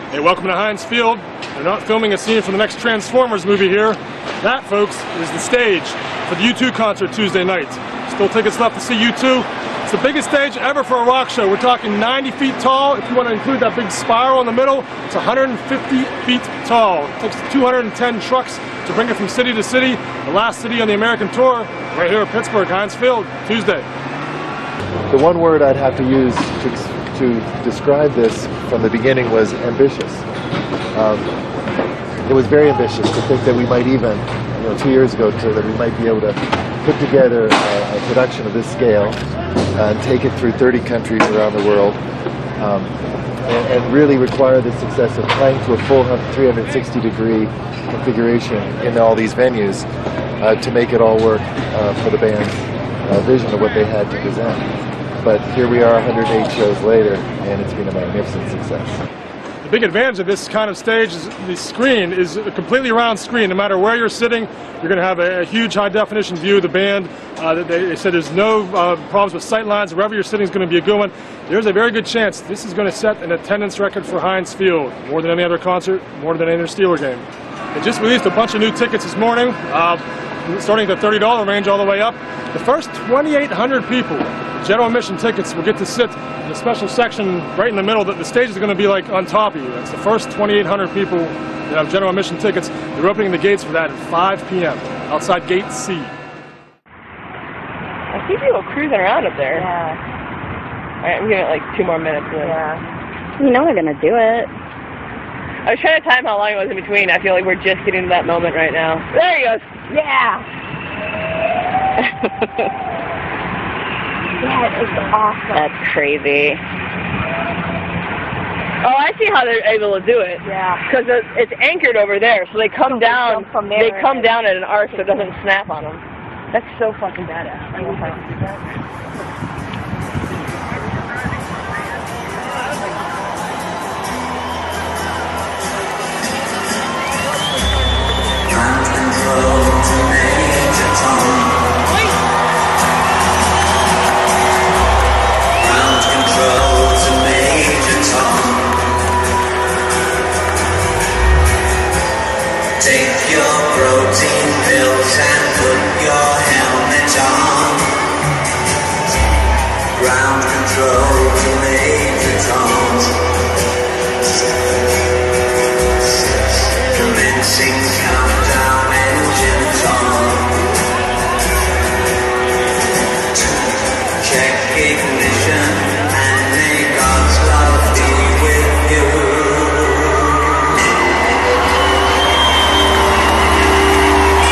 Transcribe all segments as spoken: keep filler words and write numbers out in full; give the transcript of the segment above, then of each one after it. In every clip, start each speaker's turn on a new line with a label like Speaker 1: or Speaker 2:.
Speaker 1: Hey, welcome to Heinz Field. They're not filming a scene from the next Transformers movie here. That, folks, is the stage for the U two concert Tuesday night. Still tickets left to see U two. It's the biggest stage ever for a rock show. We're talking ninety feet tall. If you want to include that big spiral in the middle, it's one hundred fifty feet tall. It takes two hundred ten trucks to bring it from city to city. The last city on the American tour, right here at Pittsburgh, Heinz Field, Tuesday.
Speaker 2: The one word I'd have to use to to describe this from the beginning was ambitious. Um, it was very ambitious to think that we might even, you know, two years ago, to, that we might be able to put together a, a production of this scale uh, and take it through thirty countries around the world, um, and, and really require the success of playing to a full three hundred sixty degree configuration in all these venues uh, to make it all work uh, for the band's uh, vision of what they had to present. But here we are one hundred eight shows later, and it's been a magnificent success.
Speaker 1: The big advantage of this kind of stage is the screen is a completely round screen. No matter where you're sitting, you're going to have a, a huge high-definition view of the band. Uh, they, they said there's no uh, problems with sight lines. Wherever you're sitting is going to be a good one. There's a very good chance this is going to set an attendance record for Heinz Field, more than any other concert, more than any other Steeler game. They just released a bunch of new tickets this morning, uh, starting at the thirty dollar range all the way up. The first twenty-eight hundred people, general admission tickets, will get to sit in a special section right in the middle. That the stage is going to be like on top of you. It's the first twenty-eight hundred people that have general admission tickets. They're opening the gates for that at five p m outside Gate C.
Speaker 3: I see people cruising around up there.
Speaker 4: Yeah.
Speaker 3: All right, I'm giving it like two more minutes. Then.
Speaker 4: Yeah. You know they're gonna do it.
Speaker 3: I was trying to time how long it was in between. I feel like we're just getting to that moment right now. There he goes.
Speaker 4: Yeah. Yeah, it's awesome.
Speaker 3: That's crazy. Oh, I see how they're able to do it.
Speaker 4: Yeah.
Speaker 3: Because it's anchored over there, so they come
Speaker 4: So
Speaker 3: down.
Speaker 4: They, from there
Speaker 3: they come down at an arc so it doesn't snap on them.
Speaker 4: That's so fucking badass. I love that.
Speaker 5: Take your protein pills and put your helmet on. Ground control to Major Tom. Commencing countdown, engines on. Check ignition and may God's love be with you.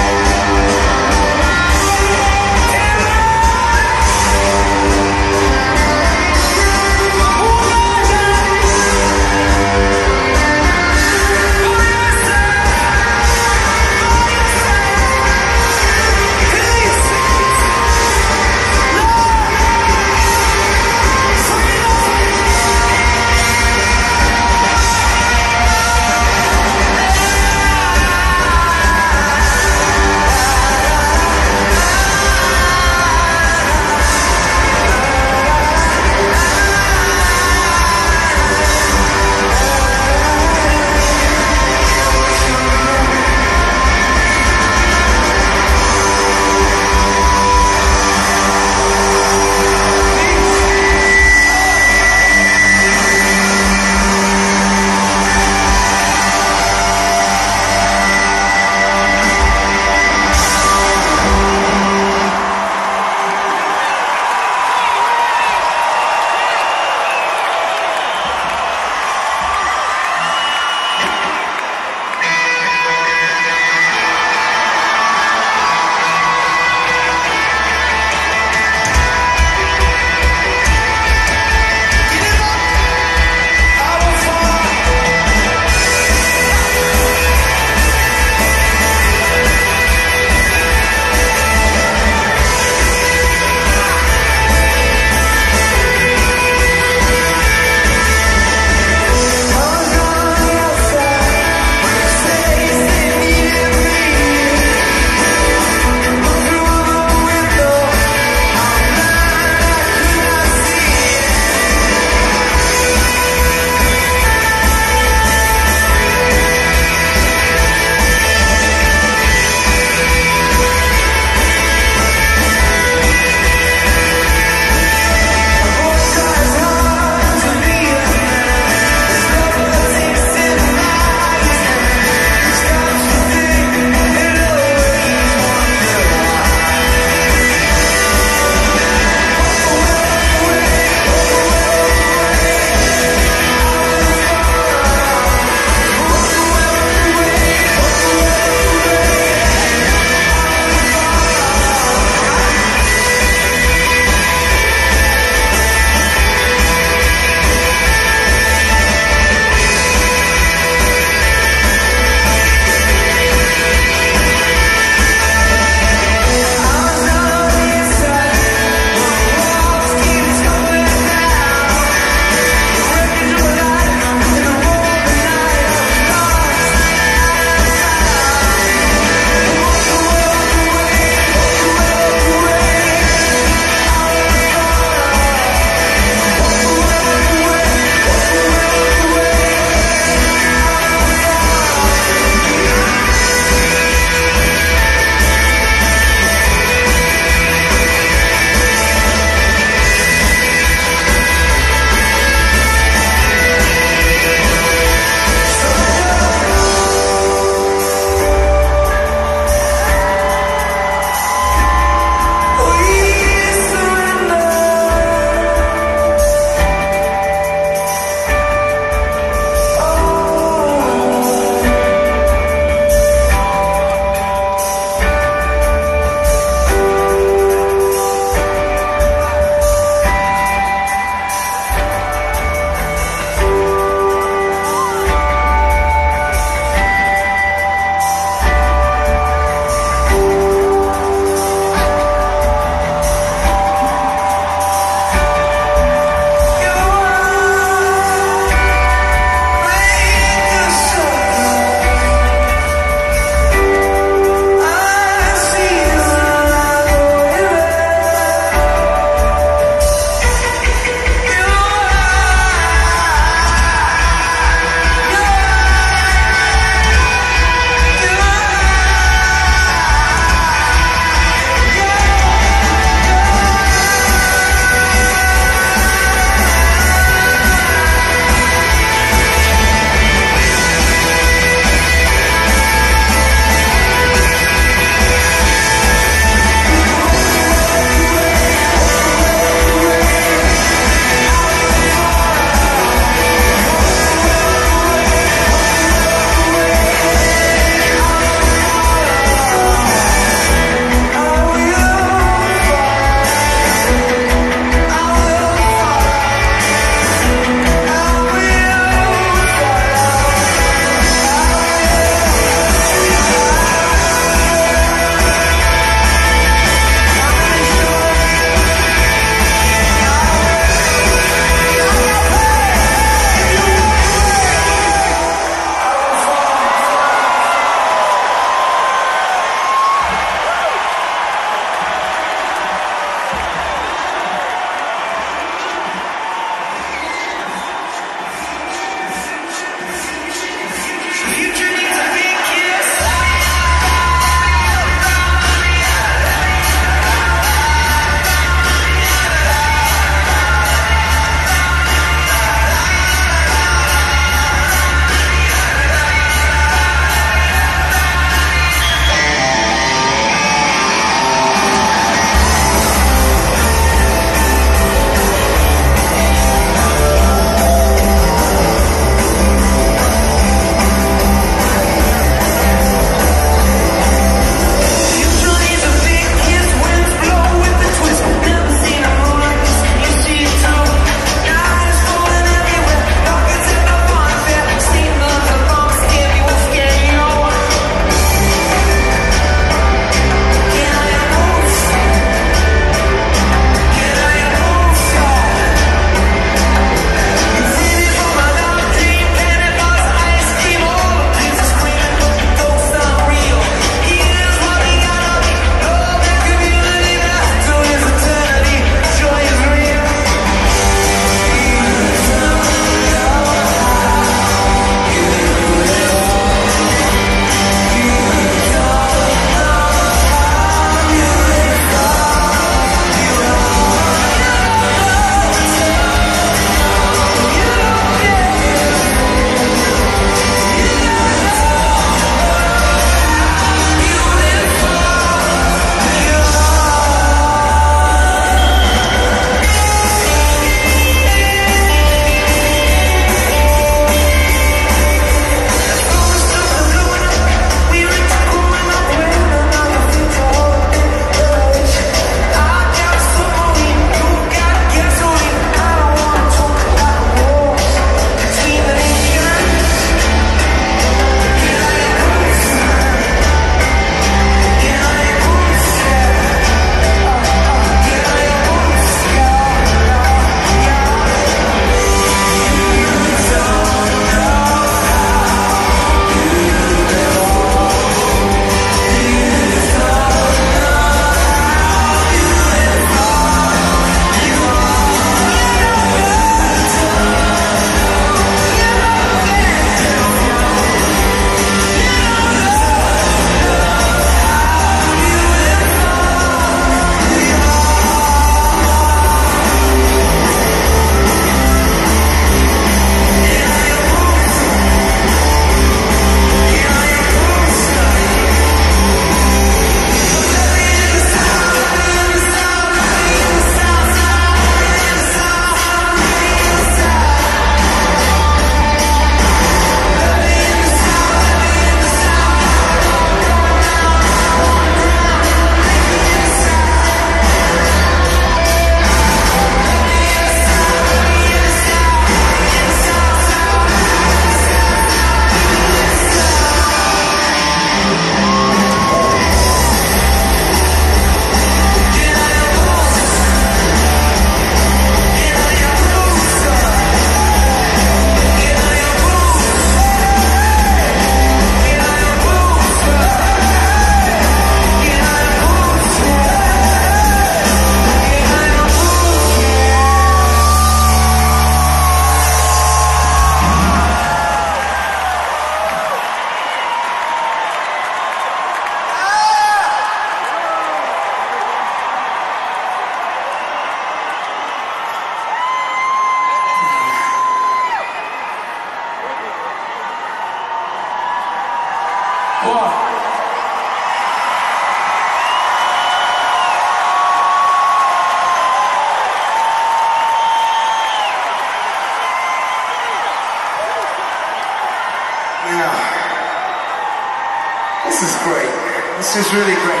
Speaker 6: is really great.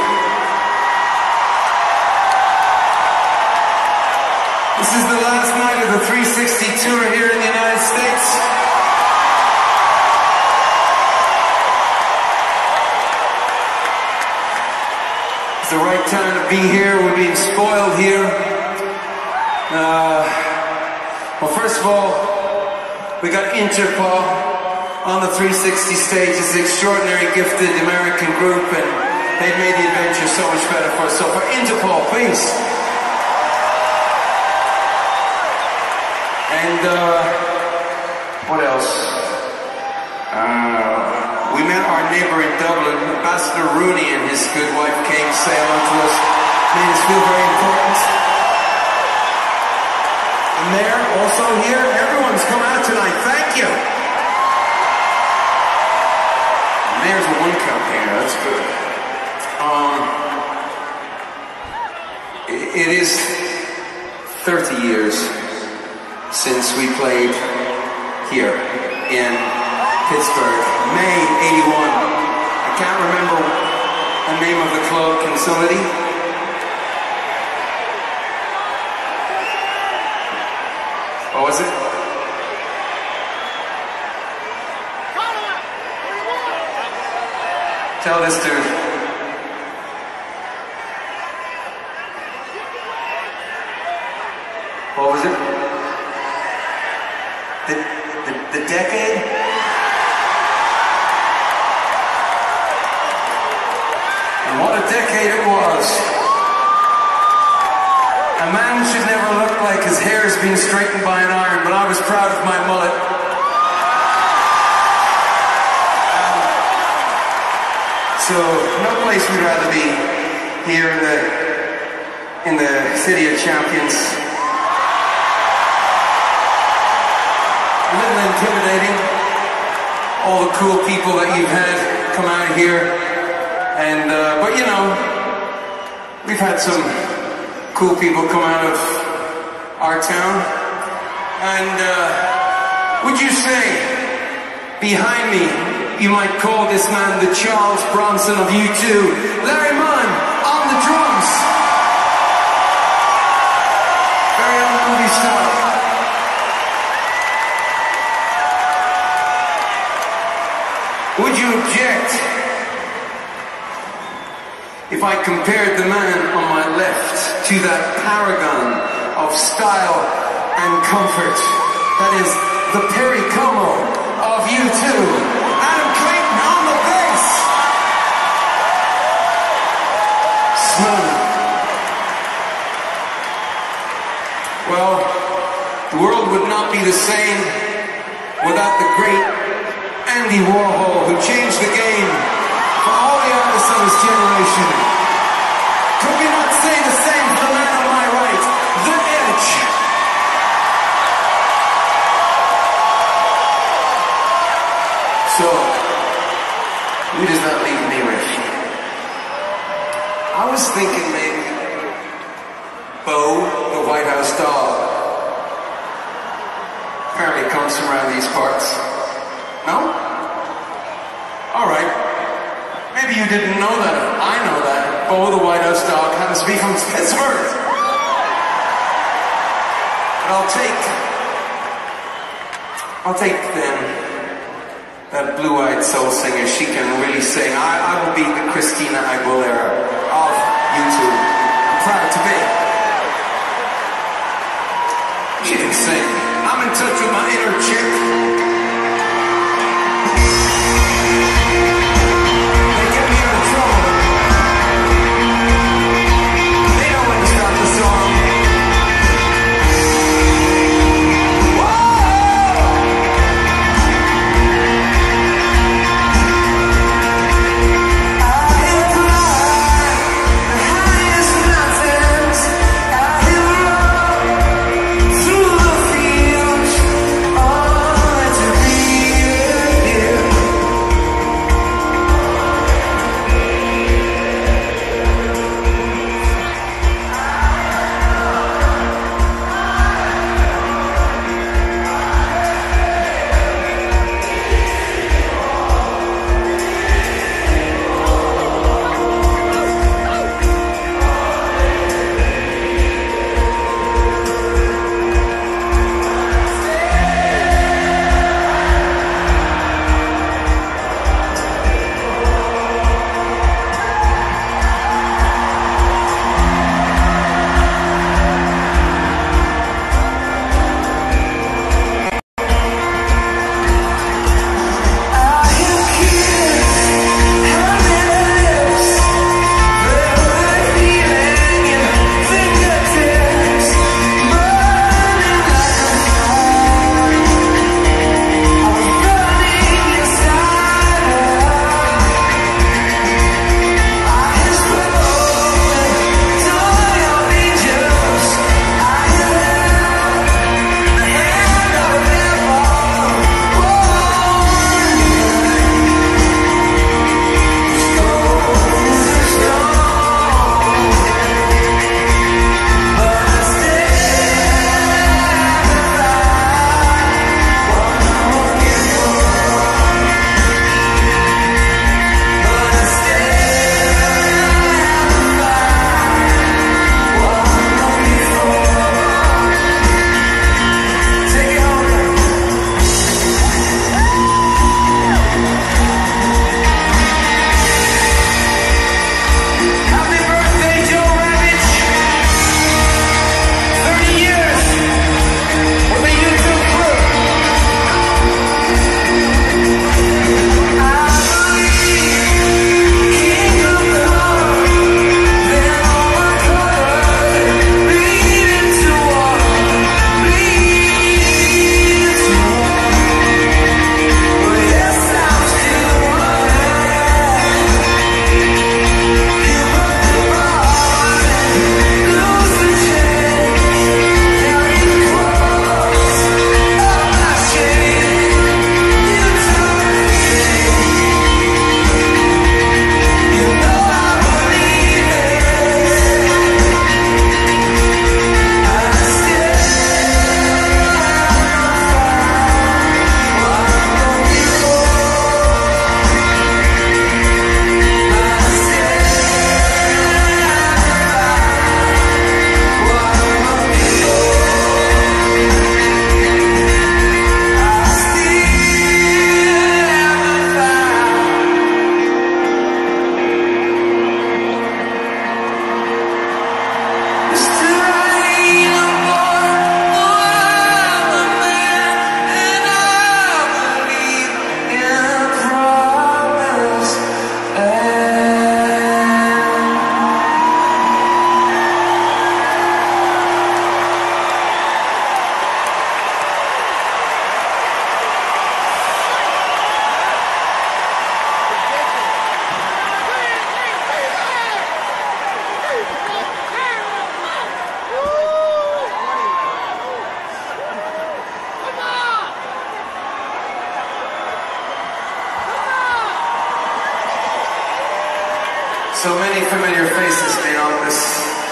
Speaker 6: This is the last night of the three sixty tour here in the United States. It's the right time to be here. We're being spoiled here. Uh, well, first of all, we got Interpol on the three sixty stage. It's an extraordinary, gifted American group, and they've made the adventure so much better for us. So for Interpol, please. And uh, what else? Uh, we met our neighbor in Dublin, Ambassador Rooney, and his good wife came say hello to us. Made us feel very important. And there, also here, everyone's come out tonight. Thank you. And there's a one cup here. That's good. Um, it, it is thirty years since we played here in Pittsburgh, May eighty-one. I can't remember the name of the club. Can somebody? What was it? Tell this dude. What was it? The, the, the decade? And what a decade it was. A man should never look like his hair has been straightened by an iron, but I was proud of my mullet. Um, so, no place we'd rather be here in the, in the City of Champions. A little intimidating, all the cool people that you've had come out here, and uh, but you know, we've had some cool people come out of our town, and uh, would you say, behind me, you might call this man the Charles Bronson of U two, Larry Munn on the drums, very own movie star. Would you object if I compared the man on my left to that paragon of style and comfort that is the Perry Como of U two, Adam Clayton on the bass? Smooth. Well, the world would not be the same without the great Andy Warhol, who changed the game for all the artists of his generation. Could we not say the same for the man on my right, The Edge? So, who does that leave me with? I was thinking maybe Bo, the White House dog. Apparently comes from around these parts. No? Alright. Maybe you didn't know that. I know that. Bo, the White House dog, happens to be from Pittsburgh. But I'll take... I'll take them. That blue-eyed soul singer. She can really sing. I, I will be the Christina Aguilera of U two. I'm proud to be. She can sing. I'm in touch with my inner chick.
Speaker 5: I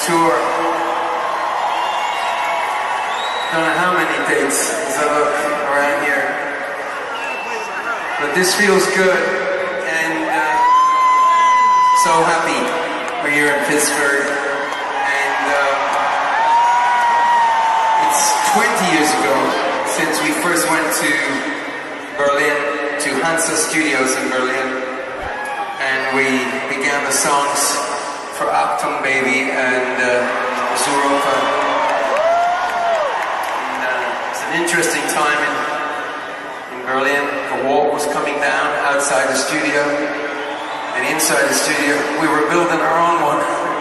Speaker 6: tour. Don't know how many dates as I look around here. But this feels good, and uh, so happy we're here in Pittsburgh. And uh, it's twenty years ago since we first went to Berlin, to Hansa Studios in Berlin, and we began the songs for Achtung Baby and uh, Zuropa. And uh, it's an interesting time in, in Berlin. The wall was coming down outside the studio, and inside the studio we were building our own one.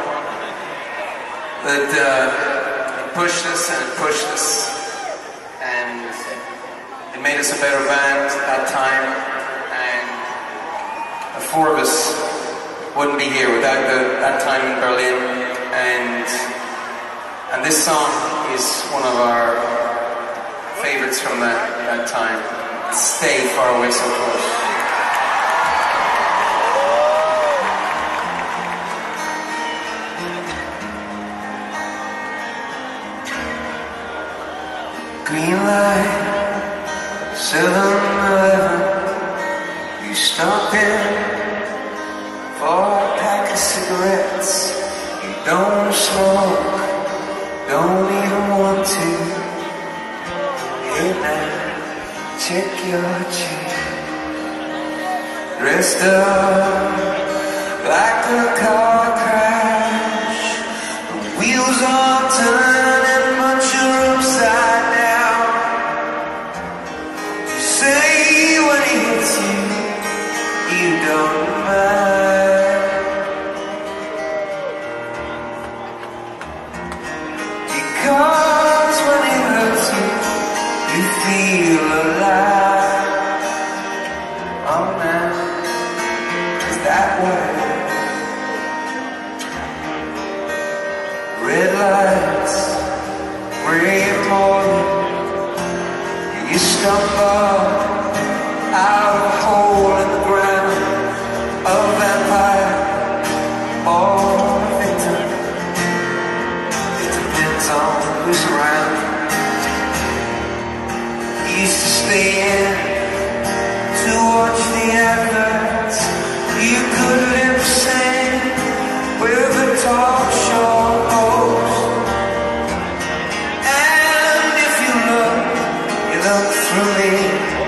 Speaker 6: That uh, pushed us and it pushed us, and it made us a better band at that time. And the four of us wouldn't be here without the, that time in Berlin. And and this song is one of our favorites from that, that time. Stay Far Away So Close. Green light, seven eleven, you stop in for a pack of cigarettes. You don't smoke, don't even want to. Hey now, check your chain. Dressed up like a car crash, the wheels are turning but you're upside down. You say when he hits you, you don't mind. Because when he hurts you, you feel alive. Oh man, it's that way. Red lights, gray morning, you stumble out of a hole in the ground, a vampire or a victim. It depends on who's around. You used to stay in to watch the adverts. You could lip sync with a talk show host. And if you look, you look through me.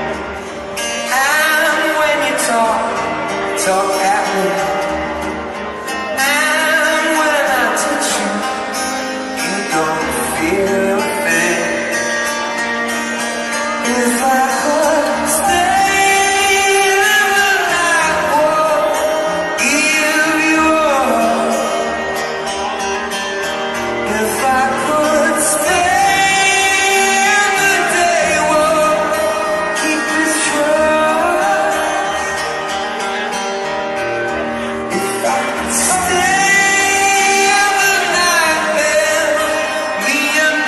Speaker 6: And when you talk, you talk at me. And when I touch you, you don't feel a thing. If I could stay in the night walk, give you all. If I could stay in the day walk, keep it trust. If I could stay in the night, then me and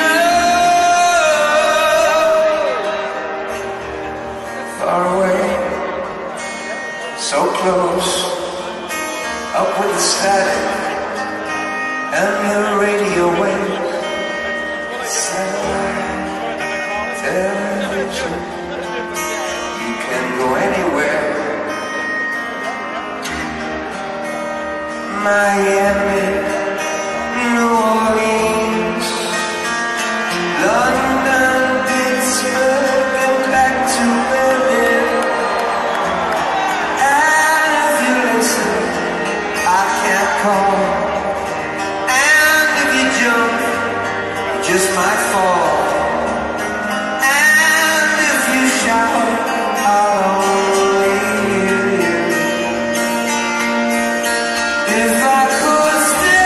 Speaker 6: far away, so close, up with the static and the radio waves, satellite television, you can go anywhere. Miami, New Orleans, London, Pittsburgh, and back to Berlin. And if you listen, I can't call. And if you jump, you just might fall. And if you shout, I'll only hear you. If I could stay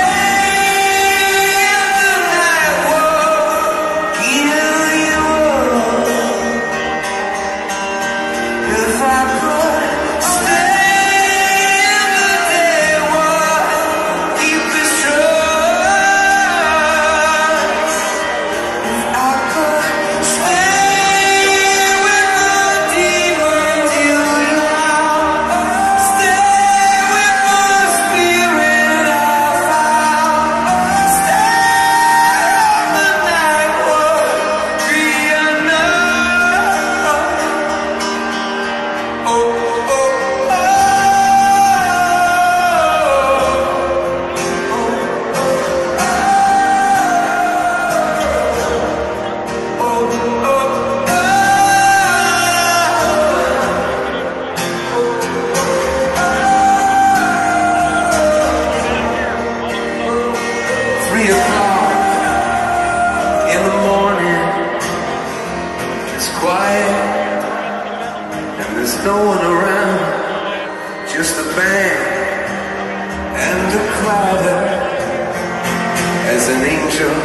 Speaker 6: three o'clock in the morning. It's quiet and there's no one around, just a band and a clatter as an angel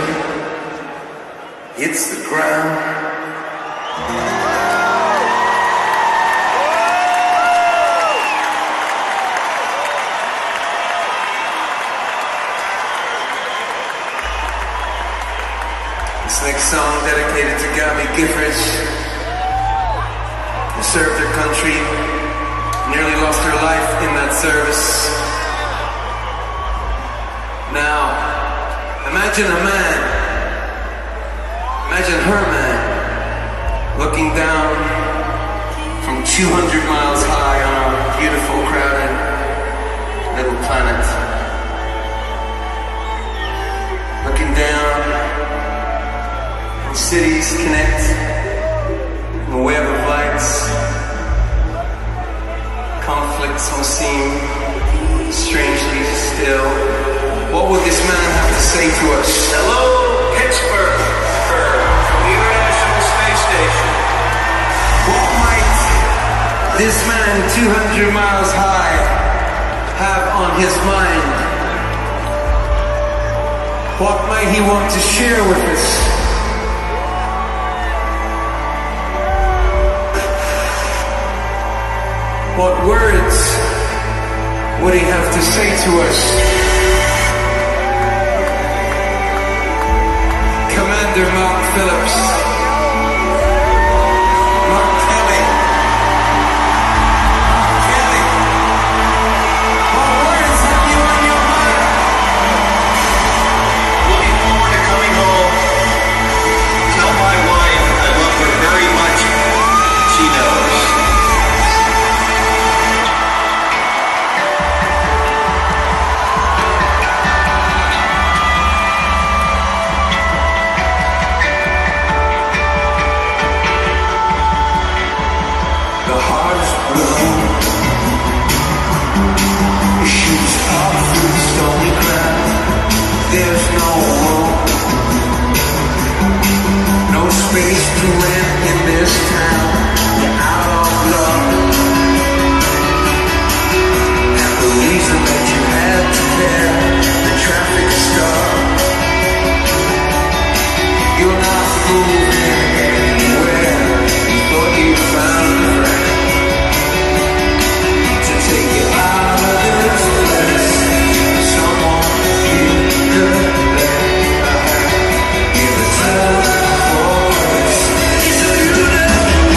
Speaker 6: hits the ground. This next song dedicated to Gabby Giffords, who served her country, nearly lost her life in that service. Now, imagine a man, imagine her man, looking down from two hundred miles high on our beautiful, crowded little planet. Looking down, cities connect in a web of lights. Conflicts must seem strangely still. What would this man have to say to us? Hello, Pittsburgh, from the International Space Station. What might this man two hundred miles high have on his mind? What might he want to share with us? What words would he have to say to us? Commander Mark Phillips, Mark Kelly, Kelly, what words have you on your mind?
Speaker 7: Looking forward to coming home. Tell my wife I love her very much. She knows.
Speaker 6: There's no room, no space to rent in this town. You're out of luck, and the reason that you had to care, the traffic stopped. You're not moving anywhere. You thought you found a friend to take you out of this place. Someone you could let behind. Give a time for us. So you know.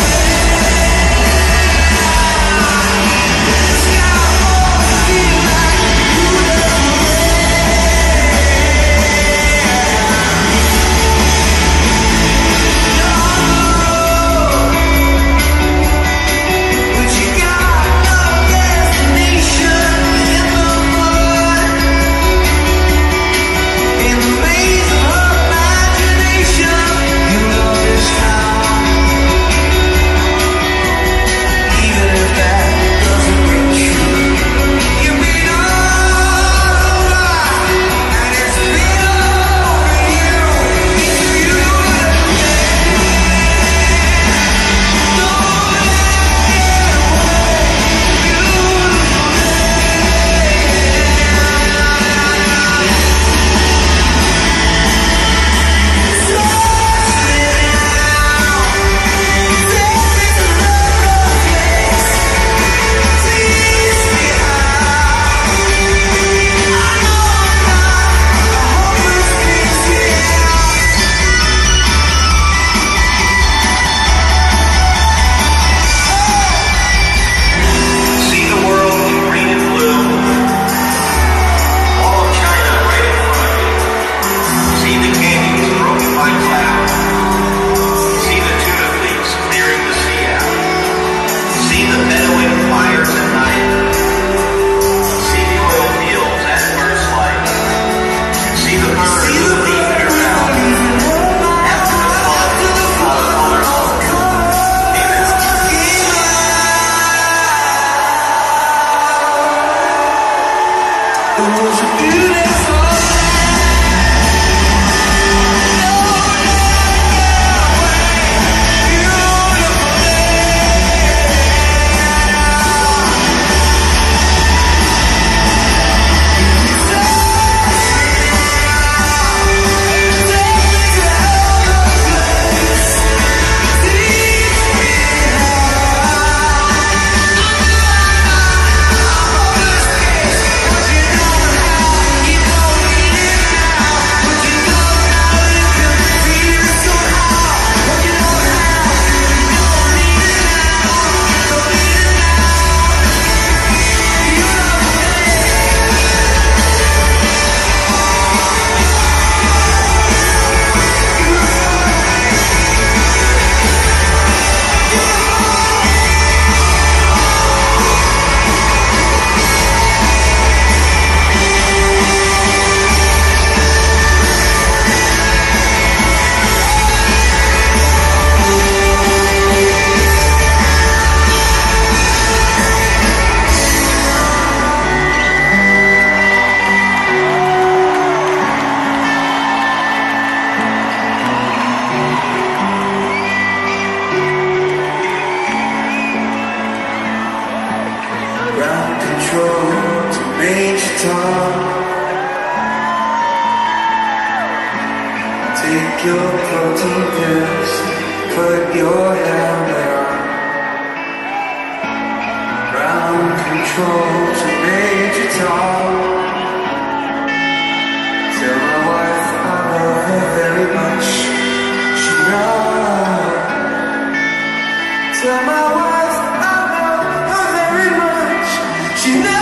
Speaker 8: It was a beautiful
Speaker 5: Take your protein pills, put your helmet on. Ground control to Major Tom. Tell my wife I love her very much. She knows. Tell my wife I love her very much. She knows.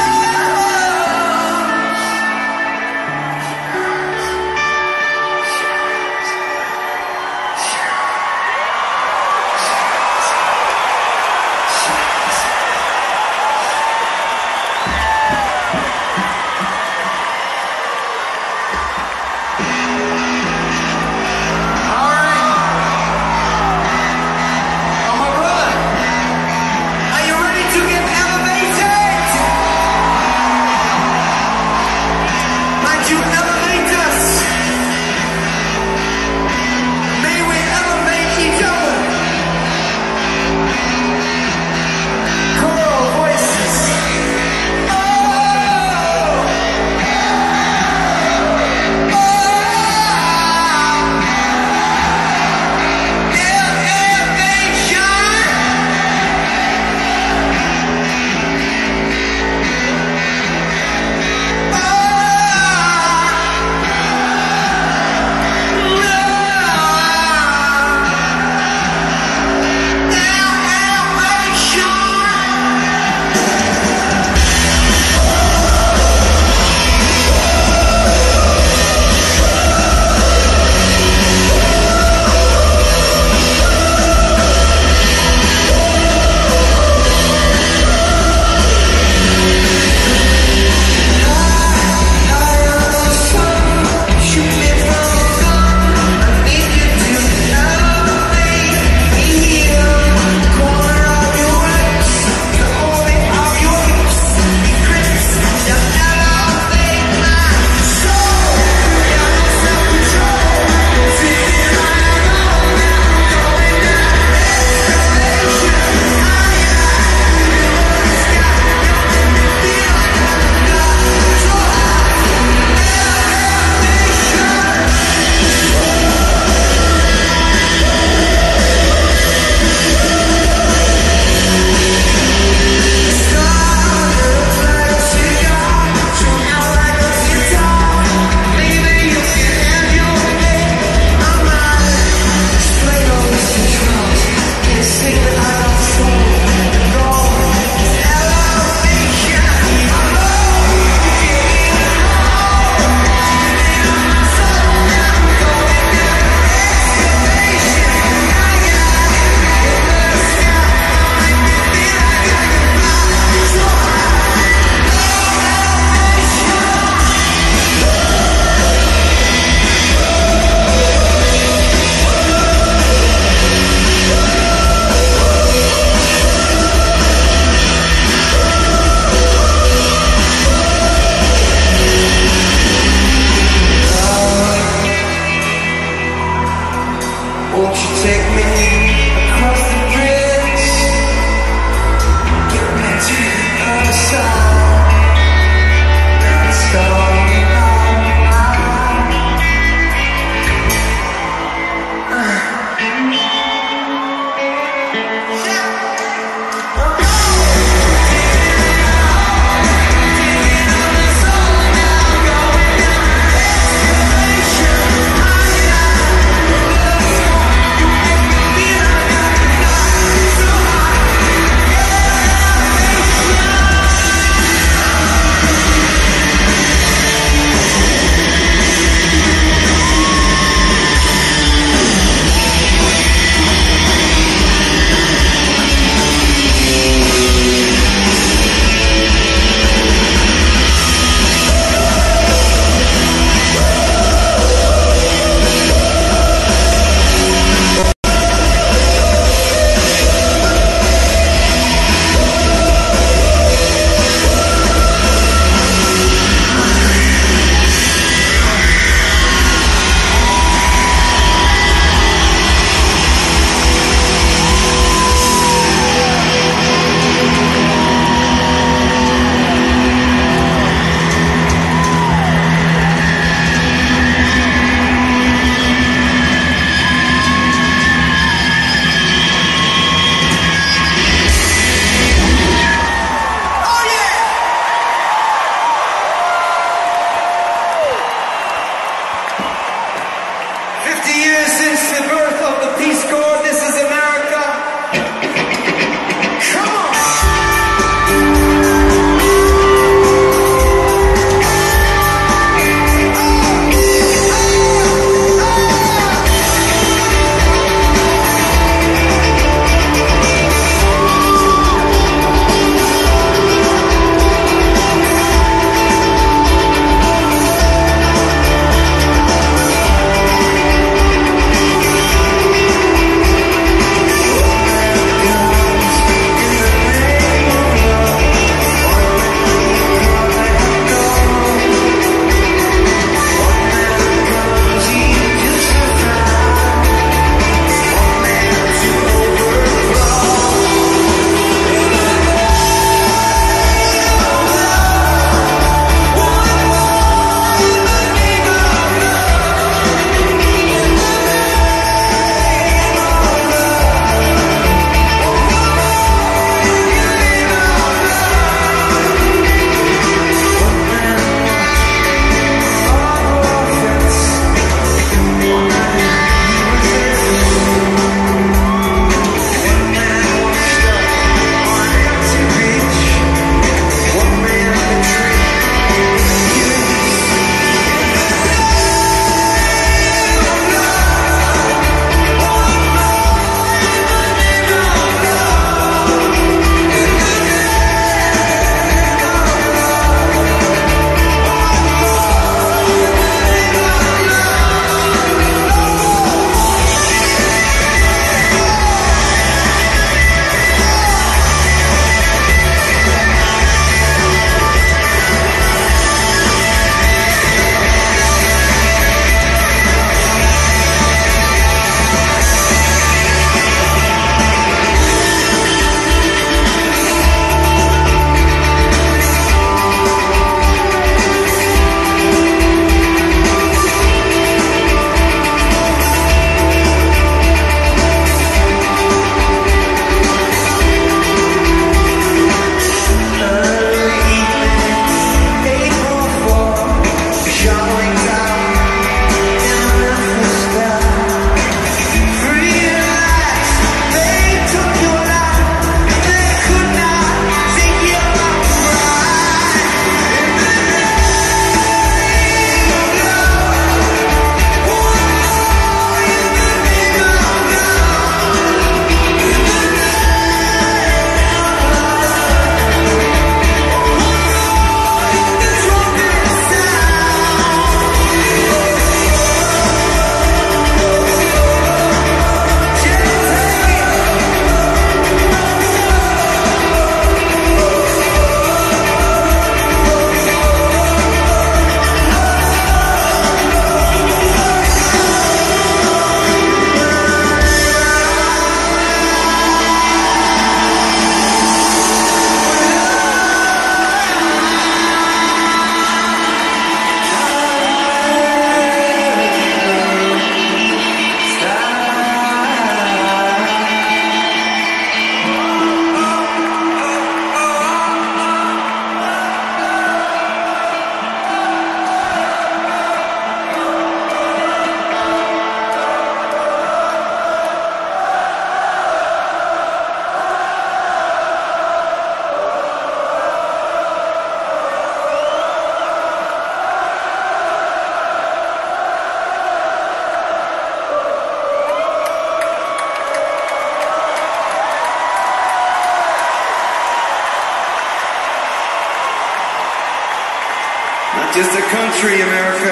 Speaker 6: country, America.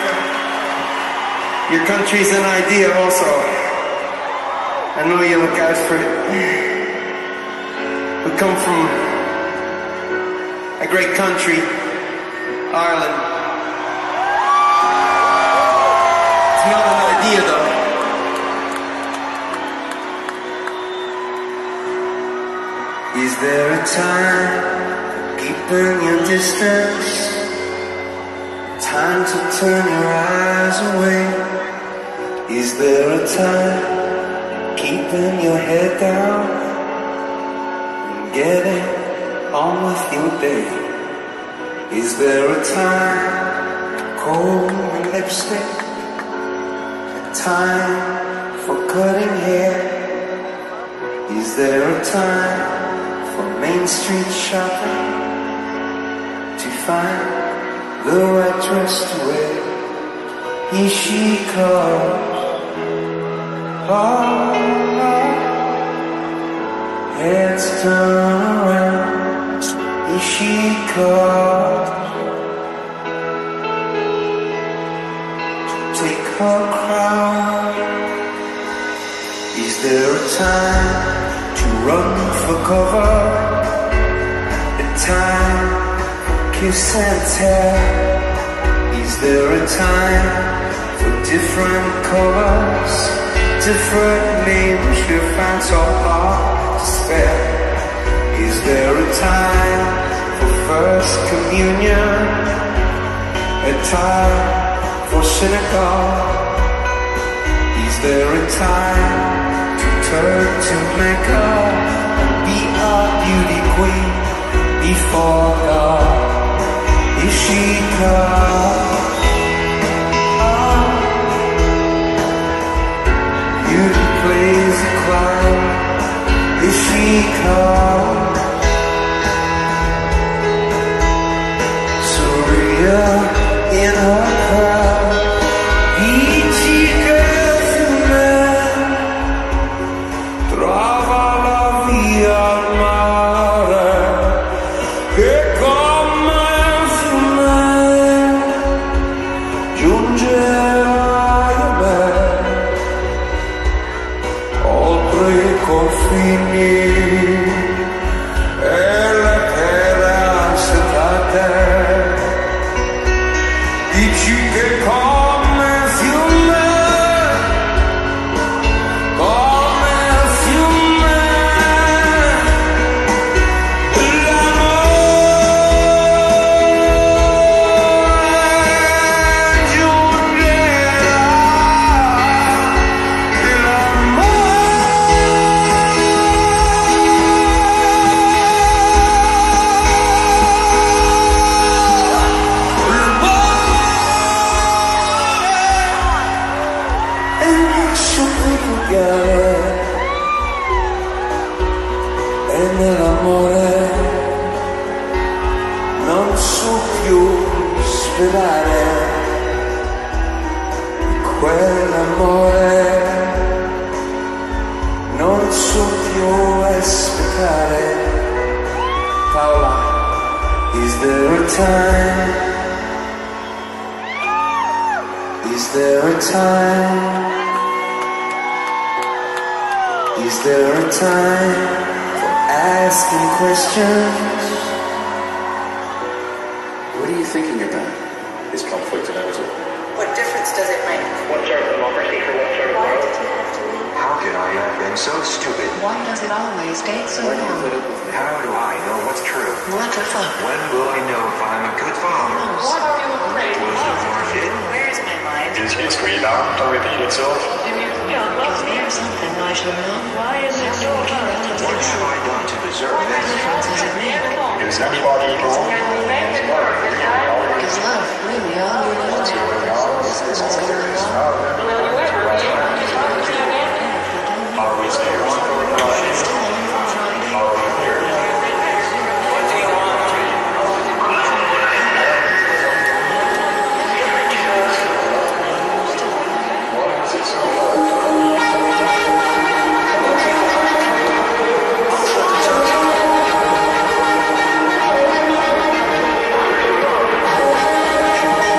Speaker 6: Your country's an idea also. I know you look out for it. We come from a great country, Ireland. It's not an idea though. Is there a time keeping your distance? Time to turn your eyes away. Is there a time keeping your head down and getting on with your day? Is there a time cold and lipstick? A time for cutting hair? Is there a time for Main Street shopping to find the right dress to wear? He, she calls. Oh, oh. Heads turn around. He, she calls. To take her crown. Is there a time to run for cover? A time kiss and tell? Is there a time for different colors, different names you find so hard to spell? Is there a time for first communion, a time for synagogue? Is there a time to turn to Mecca and be a beauty queen before God? Is she come? Oh. Beauty plays a clown. Is she come? Surya in her crowd. Peachy girls and men. Trova la via mare. Che come giungerai a me, oltre i confini e le terre setate. Dici che come fiume, come fiume, e nell'amore non so più sperare di quell'amore, non so più aspettare. Paola, is there a time? Is there a time? Is there a time for asking questions?
Speaker 8: What are you thinking about? This conflict and everything.
Speaker 9: What difference does it make?
Speaker 7: What sort of democracy for what sort of
Speaker 9: Why
Speaker 7: world?
Speaker 9: did you have to leave?
Speaker 10: How could I have been so stupid?
Speaker 9: Why does it always take so long?
Speaker 10: How do I know what's true?
Speaker 9: What the fuck?
Speaker 10: When will I know if I'm a good father?
Speaker 9: What are you afraid
Speaker 10: Was it worth it?
Speaker 9: Where's my mind?
Speaker 8: Is history bound to repeat itself?
Speaker 9: Is there something I should know? Why is it so hard?
Speaker 10: What have I done to deserve
Speaker 9: What
Speaker 10: this?
Speaker 9: difference does it make?
Speaker 8: Is anybody wrong?
Speaker 9: Is love really all you need to? Is this what's going on?
Speaker 8: Are we still on for the ride?
Speaker 9: Still on for Friday?
Speaker 8: Are we here? What is it so hard?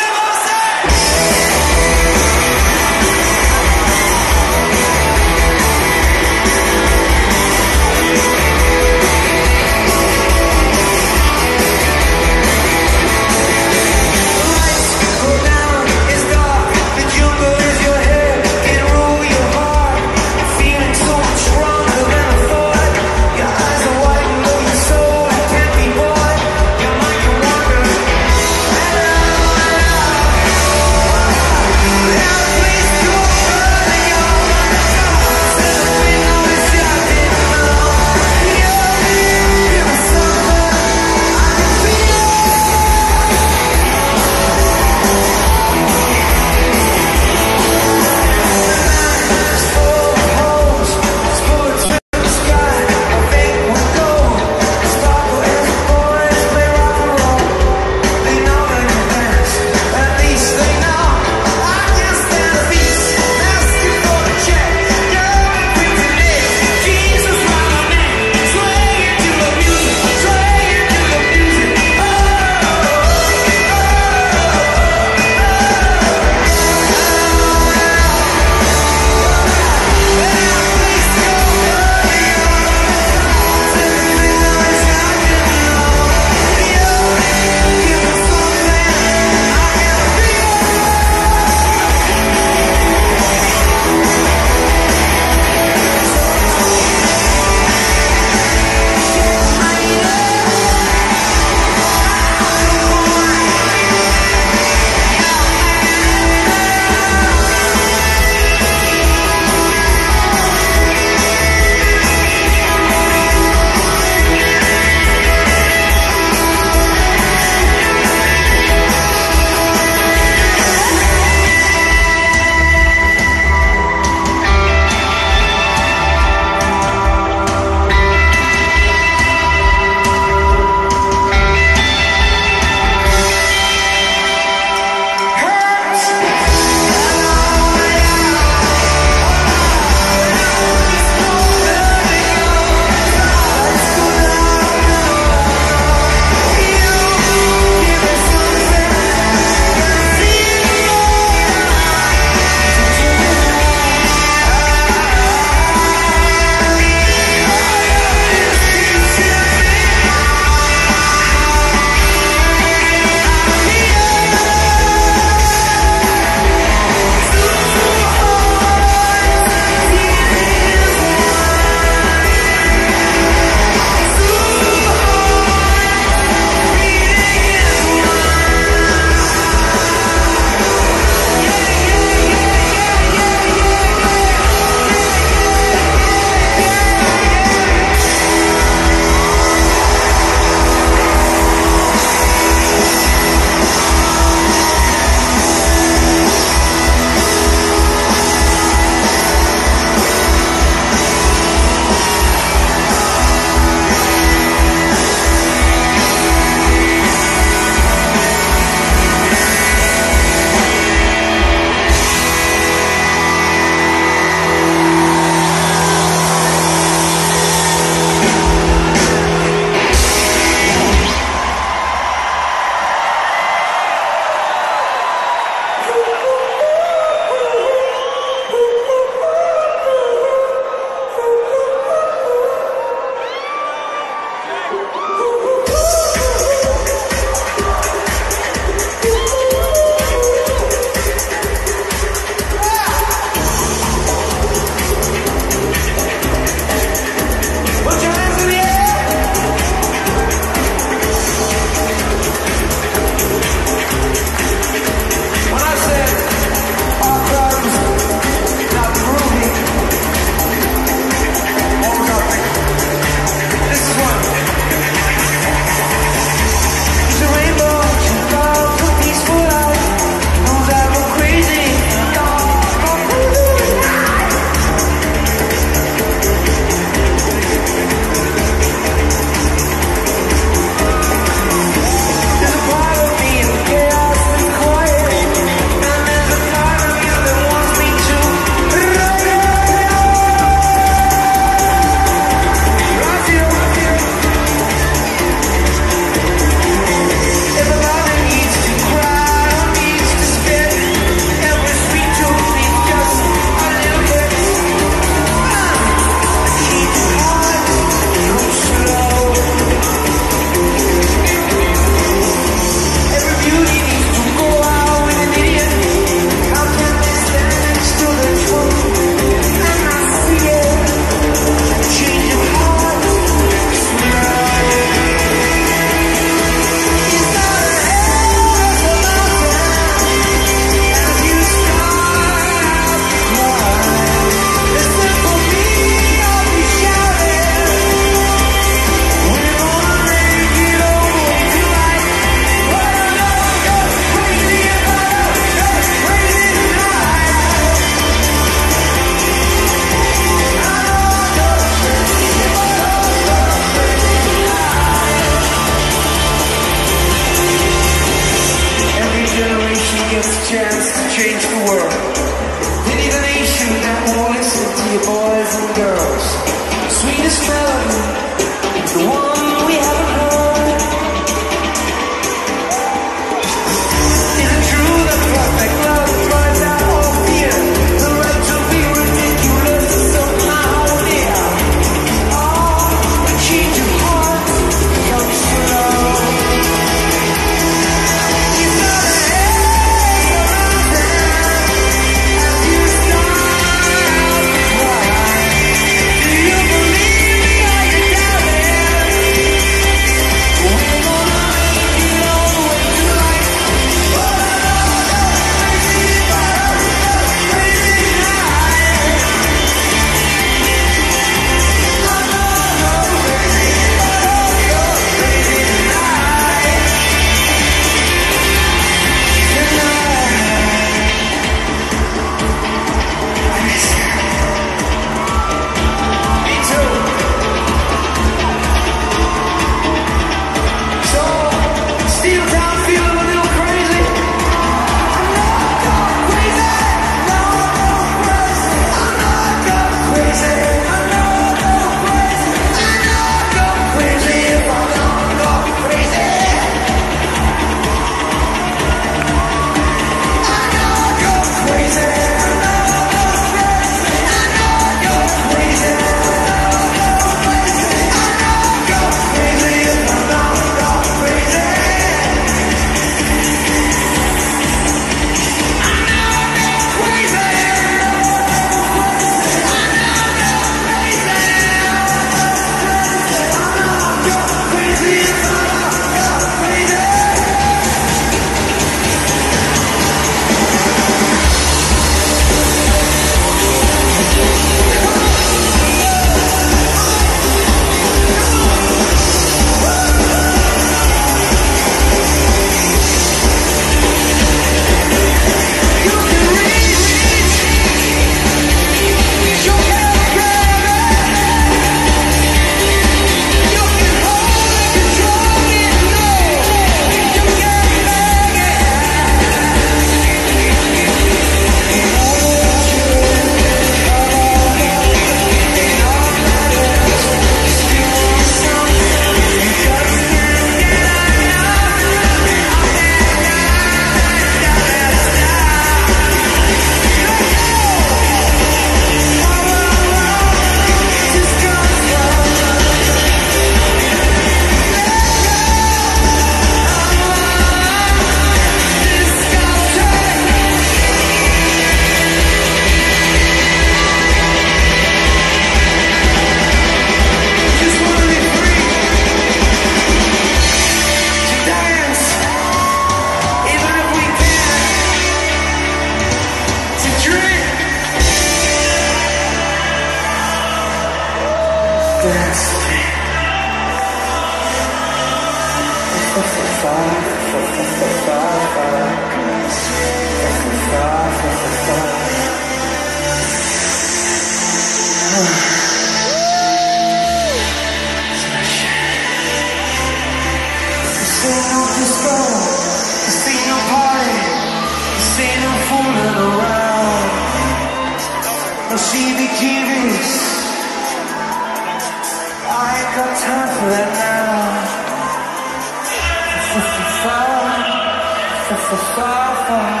Speaker 5: far, far, far.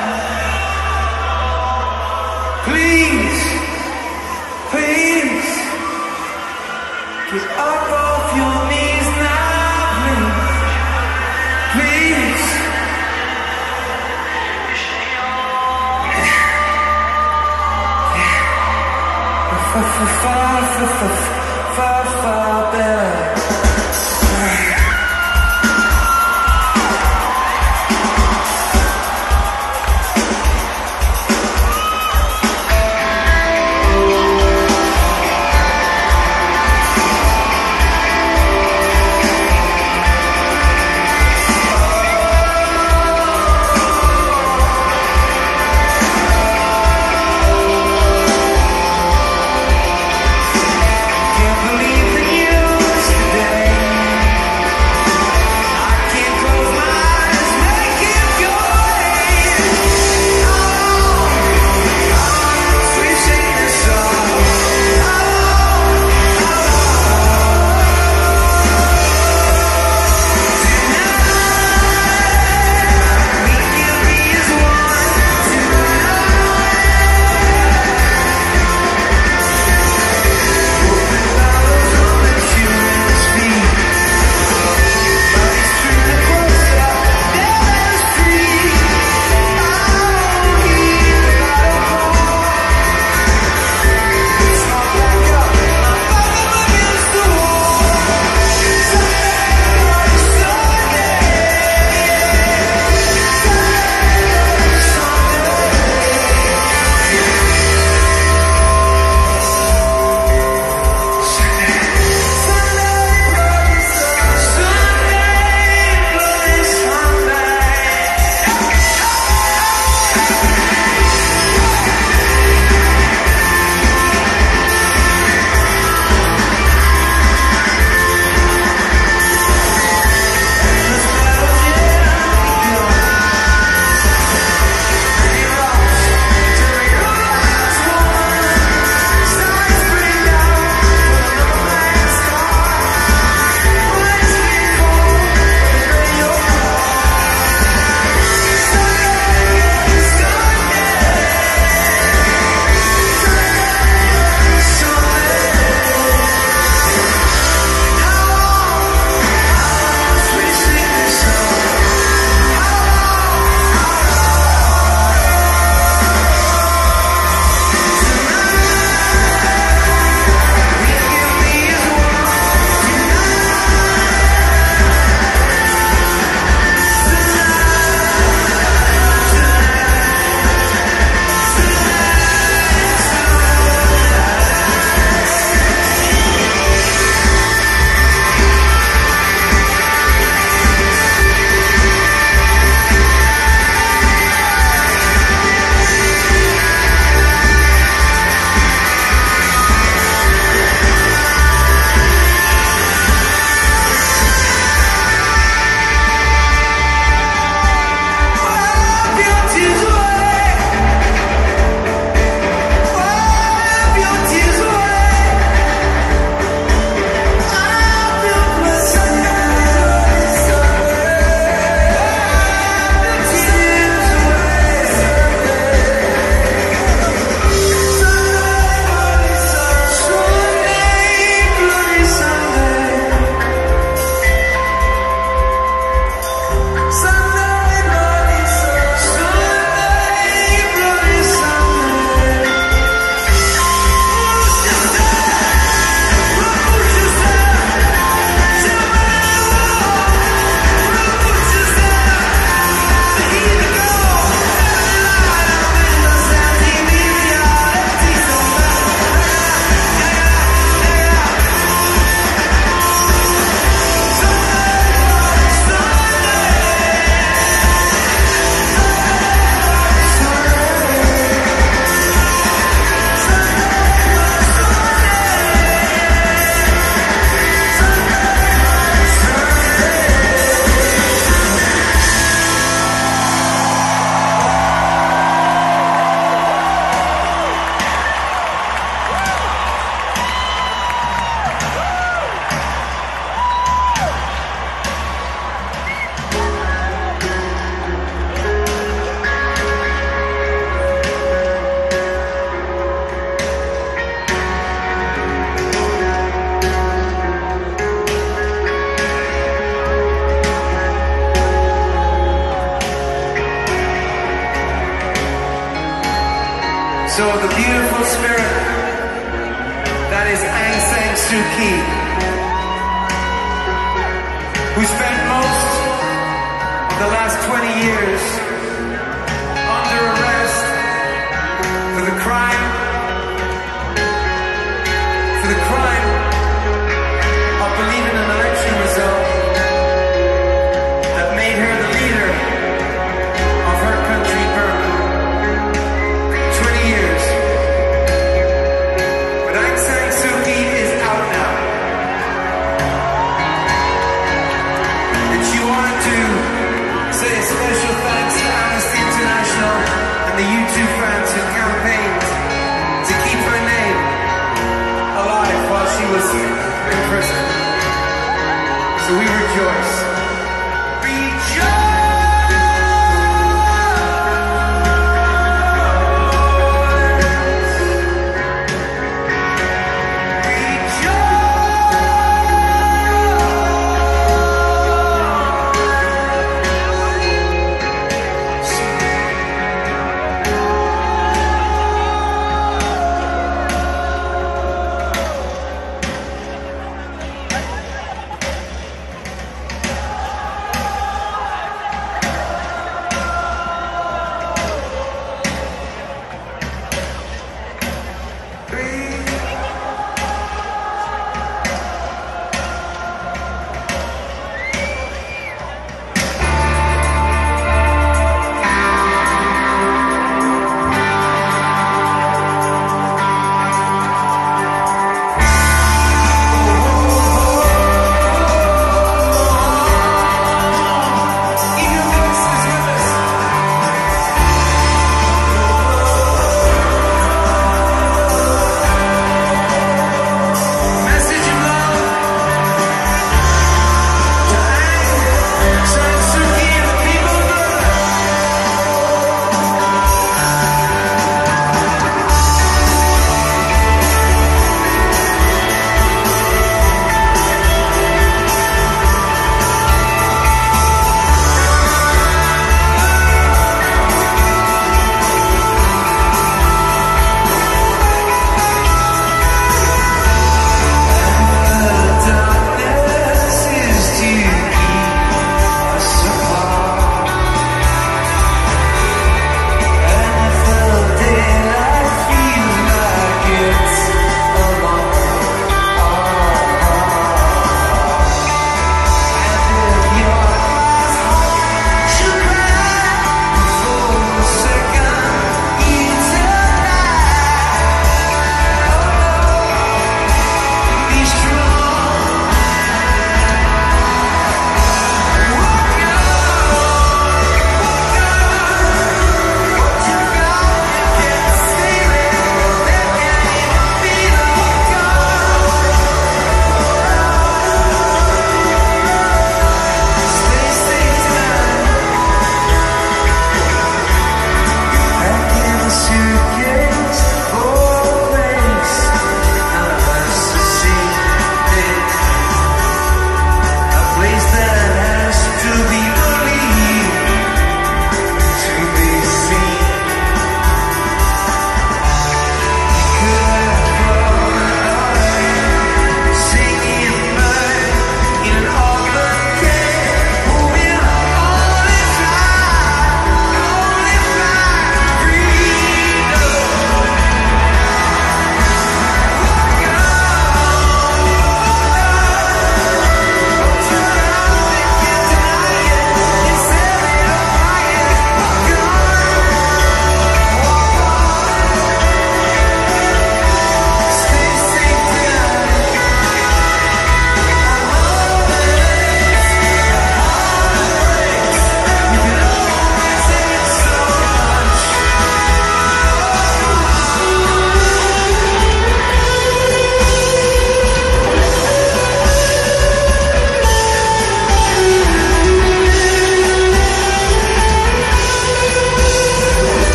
Speaker 5: Please, please, get up off your knees now, please, please. Far, far, far, far, far, far better.
Speaker 6: So the beautiful spirit that is Aung San Suu Kyi, who spent most of the last twenty years under arrest for the crime, for the crime of believing an election result that made her the leader of her country, Burma. twenty years. But Aung San Suu Kyi is out now. And she wanted to say a special thanks to Amnesty International and the YouTube fans who campaigned to keep her name alive while she was in prison. So we rejoice. Rejoice!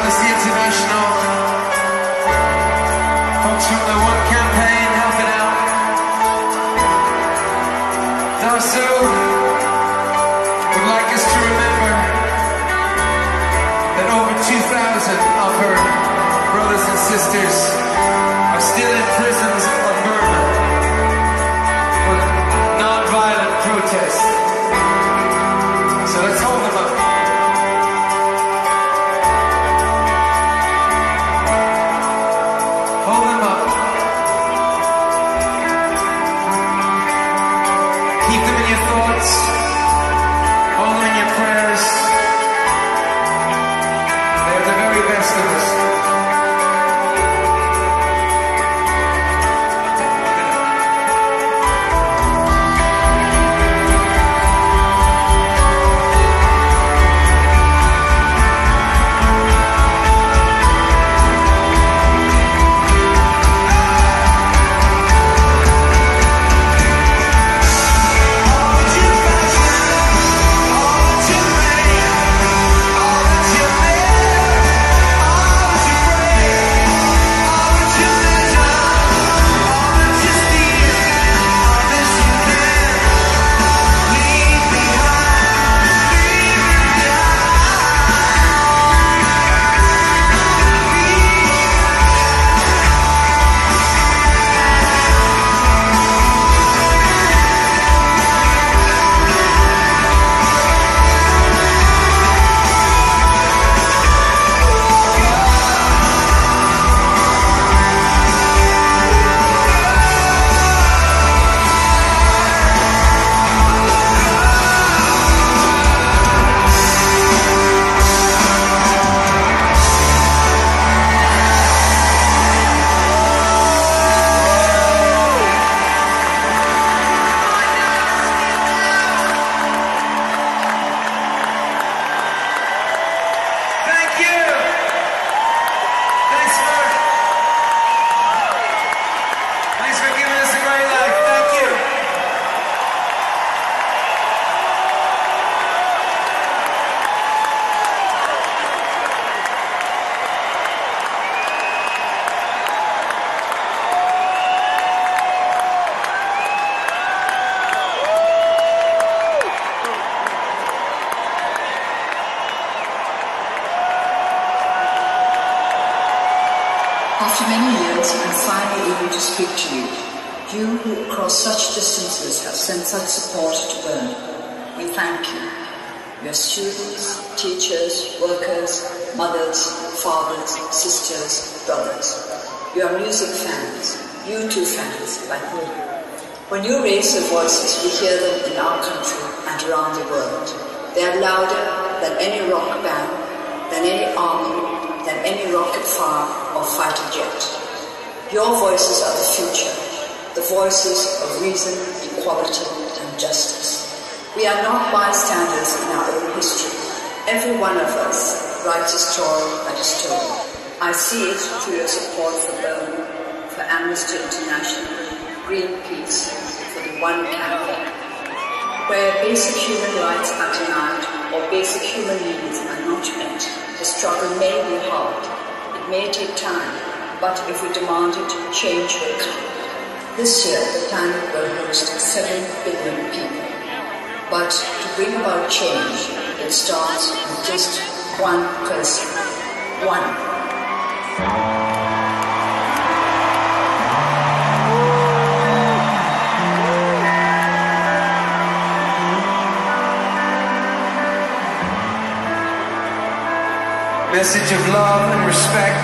Speaker 6: Amnesty International, folks from the One Campaign helping out. Darso would like us to remember that over two thousand of her brothers and sisters are still in prisons of Burma for non-violent protest. So let's hold them up. Hold them up. Keep them in your thoughts. Hold them in your prayers. They're the very best of us.
Speaker 11: After many years, I'm finally able to speak to you. You who across such distances have sent such support to Bern. We thank you. Your students, teachers, workers, mothers, fathers, sisters, brothers. You are music fans, U two fans like me. When you raise your voices, we hear them in our country and around the world. They are louder than any rock band, than any army, than any rocket fire or fighter jet. Your voices are the future, the voices of reason, equality, and justice. We are not bystanders in our own history. Every one of us writes a story that is told. I see it through your support for Bern, for Amnesty International, Greenpeace, for the One Campaign. Where basic human rights are denied or basic human needs are not met, the struggle may be hard. It may take time, but if we demand it, change will come. This year, the planet will host seven billion people. But to bring about change, it starts with just one person. One.
Speaker 6: Message of love and respect.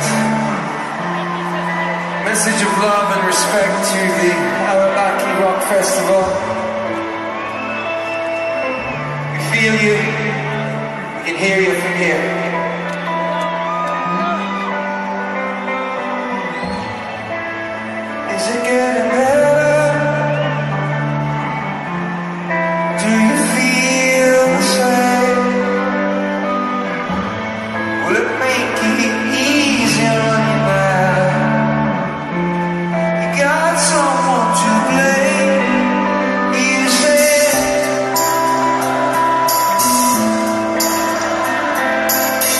Speaker 6: Message of love and respect to the Alalaki Rock Festival. We feel you. We can hear you from here. Is it getting better? Do you feel the same? Will it make it easier on you now? You got someone to blame, you say.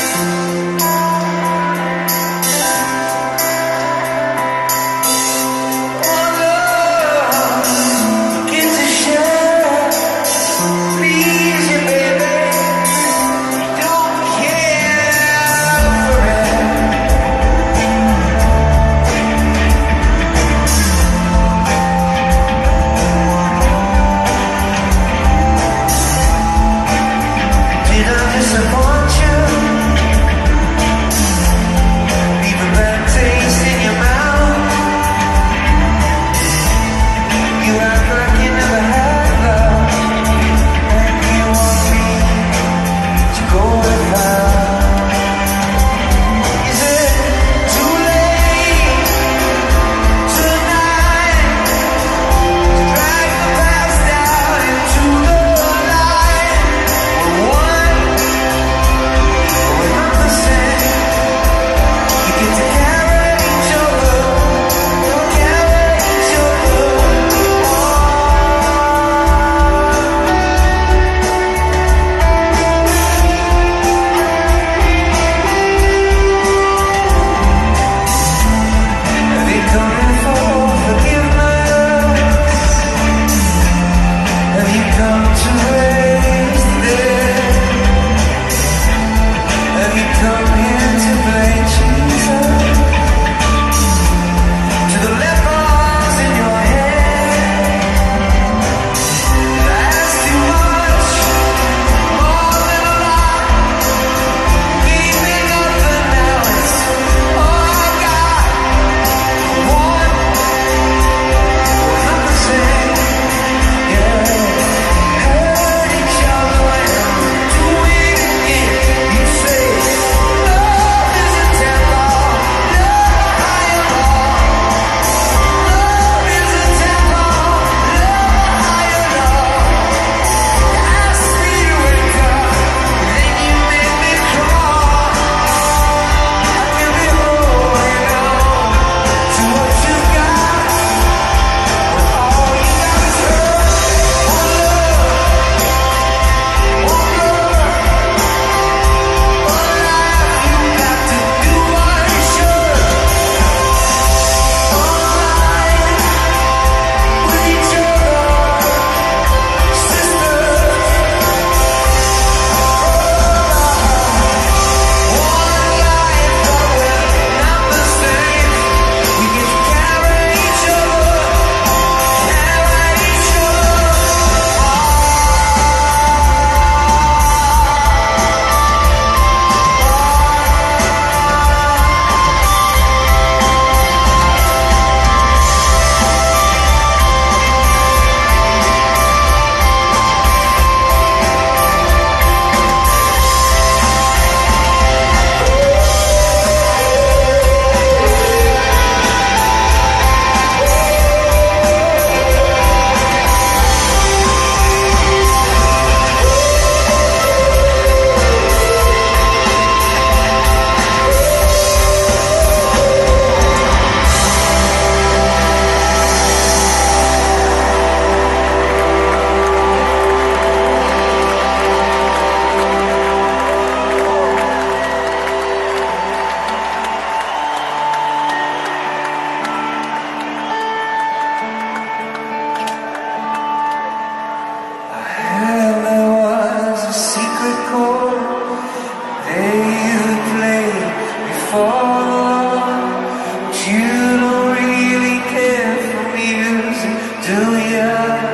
Speaker 5: for the Lord. But you don't really care for music, do ya?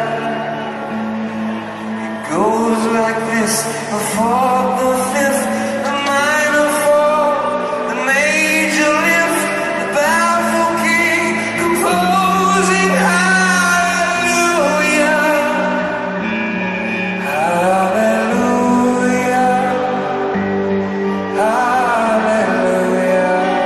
Speaker 5: It goes like this: the fourth, the fifth, the minor fourth, the major lift, the baffled king composing hallelujah, hallelujah, hallelujah.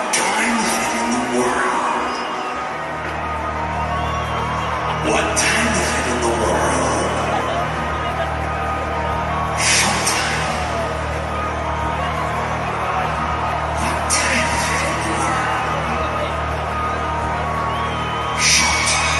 Speaker 7: time is it in the world? What time is it in the world? Showtime. What time is it in the world? Showtime.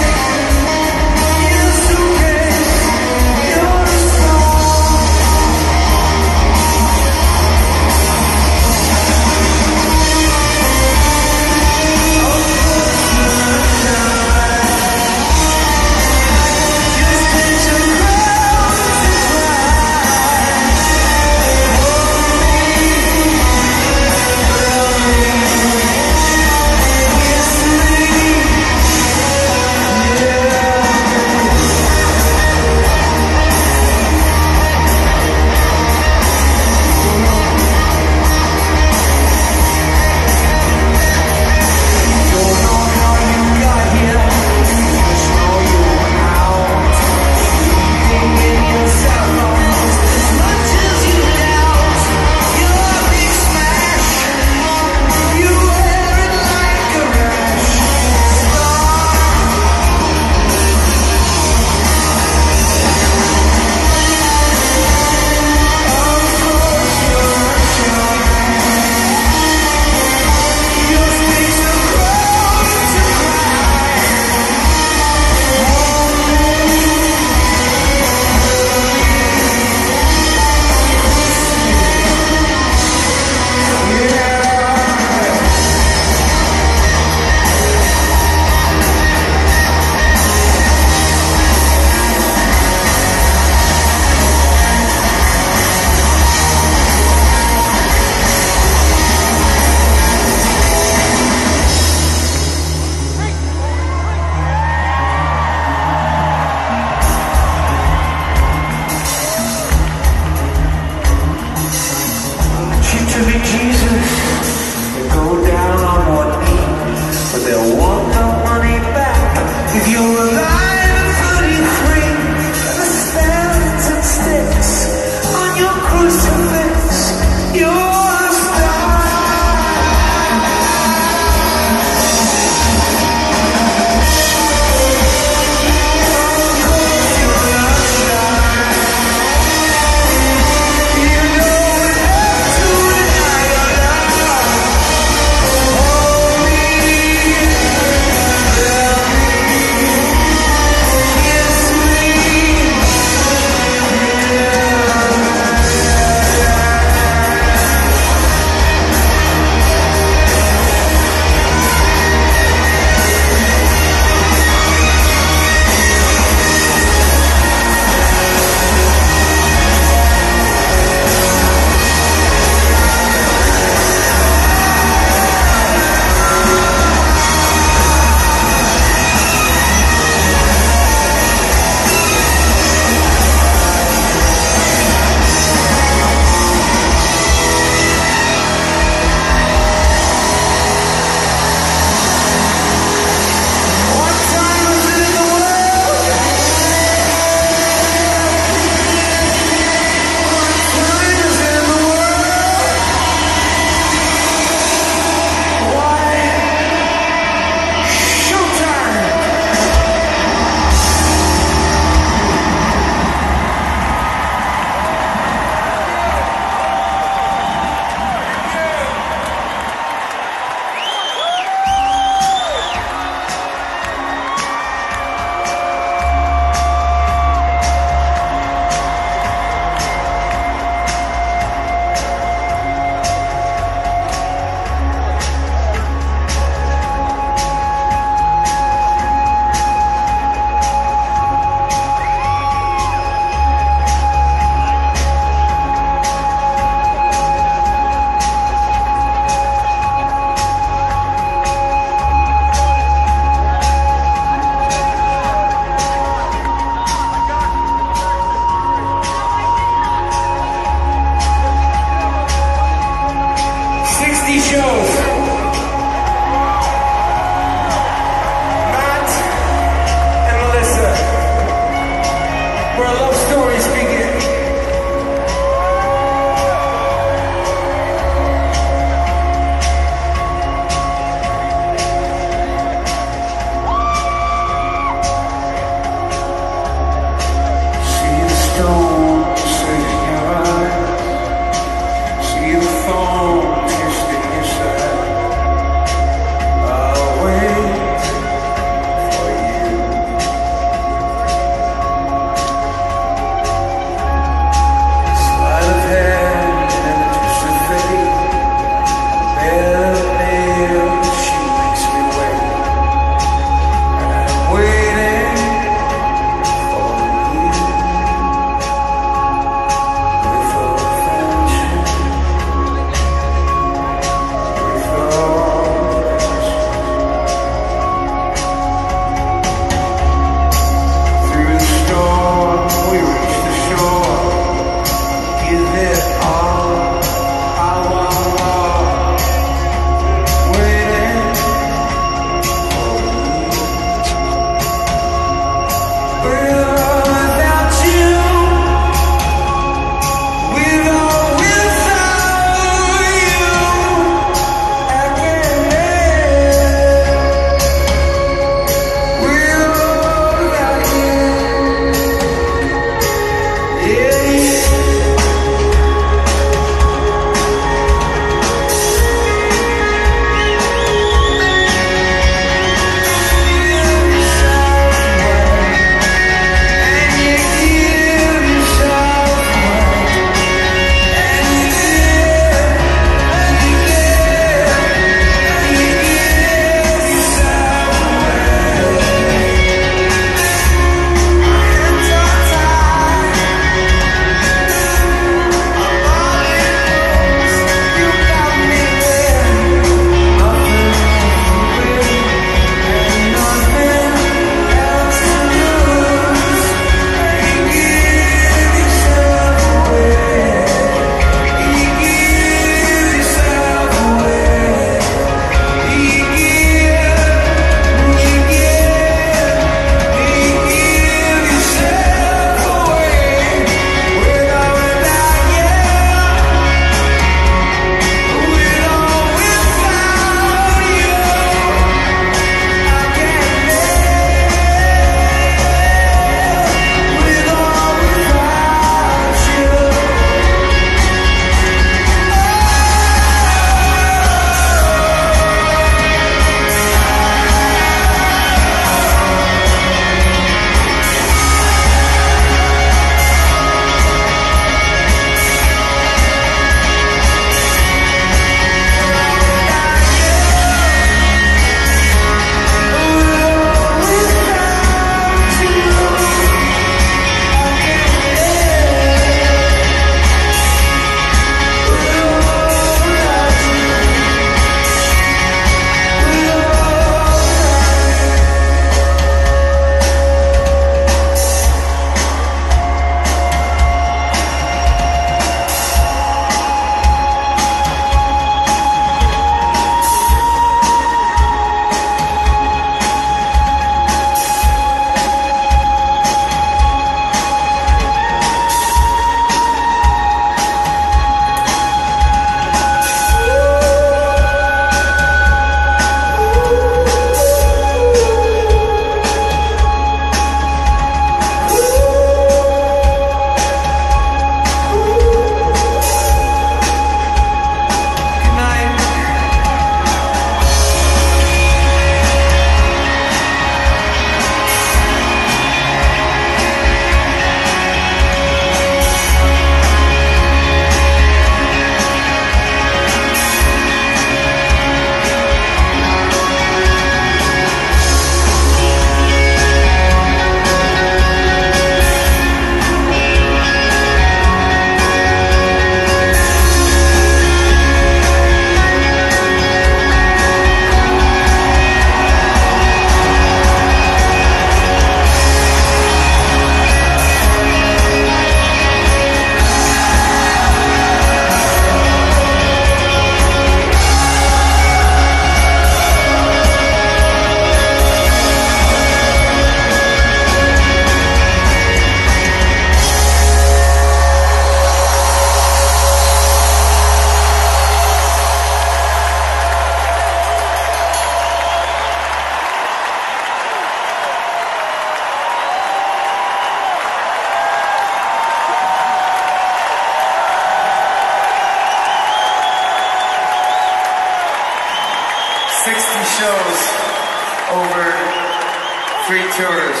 Speaker 6: shows over three tours.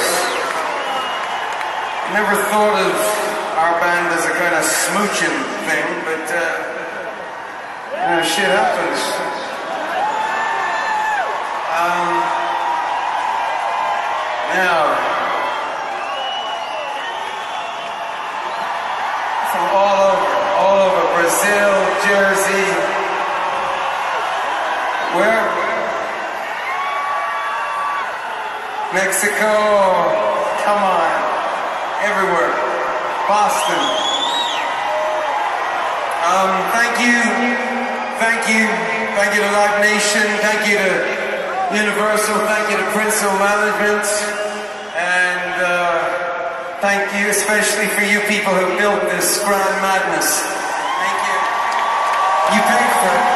Speaker 6: Never thought of our band as a kind of smooching thing, but uh, you know, shit happens. Um, now, from all over, all over Brazil, Jersey, where? Mexico, come on, everywhere. Boston. Um, thank you, thank you, thank you to Live Nation, thank you to Universal, thank you to Prince Management, and uh, thank you especially for you people who built this grand madness. Thank you. You paid for it.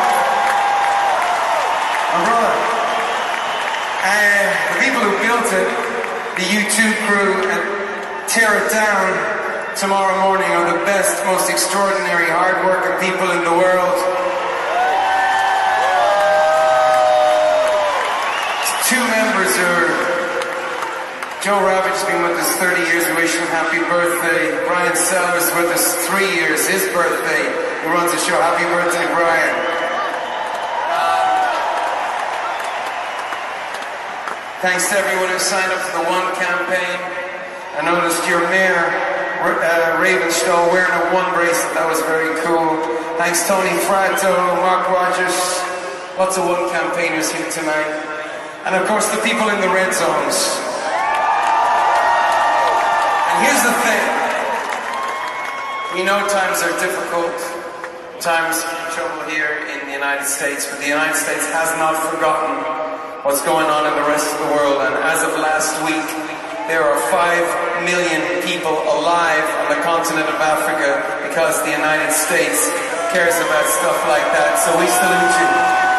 Speaker 6: My brother. And the people who built it, the U two crew, and tear it down tomorrow morning are the best, most extraordinary, hard-working people in the world. Two members are... Joe Ravitch's been with us thirty years, we wish him happy birthday. Brian Sellers with us three years, his birthday. He runs the show, happy birthday, Brian. Thanks to everyone who signed up for the One campaign. I noticed your mayor, uh, Ravenstall, wearing a One bracelet. That was very cool. Thanks Tony Fratto, Mark Rogers, lots of One campaigners here tonight. And of course the people in the red zones. And here's the thing. We know times are difficult, times of trouble here in the United States, but the United States has not forgotten what's going on in the rest of the world. And as of last week, there are five million people alive on the continent of Africa because the United States cares about stuff like that. So we salute you.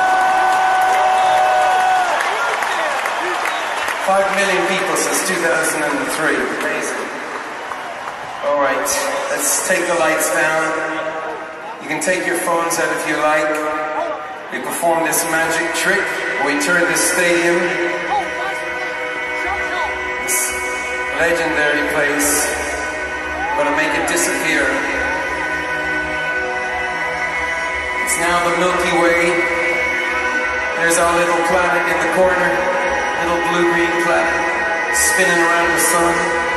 Speaker 6: Five million people since two thousand three. Amazing. All right, let's take the lights down. You can take your phones out if you like. We perform this magic trick. We turn this stadium, this legendary place, we're gonna make it disappear. It's now the Milky Way. There's our little planet in the corner, little blue-green planet, spinning around the sun.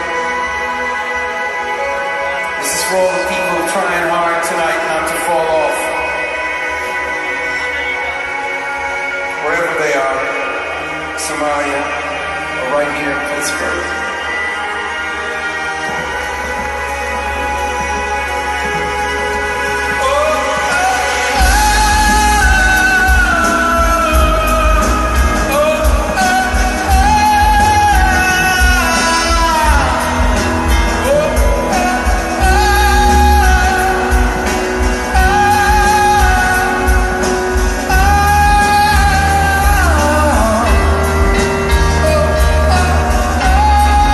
Speaker 6: This is for all the people trying hard tonight not to fall off. Wherever they are, Somalia, or right here in Pittsburgh.
Speaker 5: Oh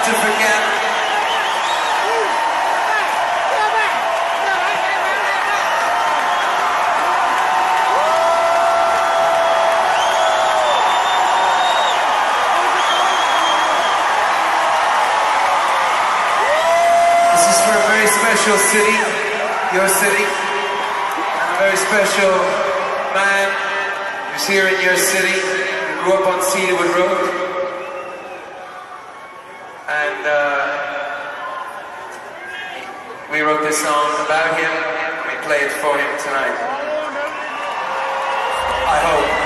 Speaker 6: to forget. This is for a very special city, your city, and a very special man who's here in your city, who grew up on Cedarwood Road. And uh, we wrote this song about him, and we play it for him tonight. I hope.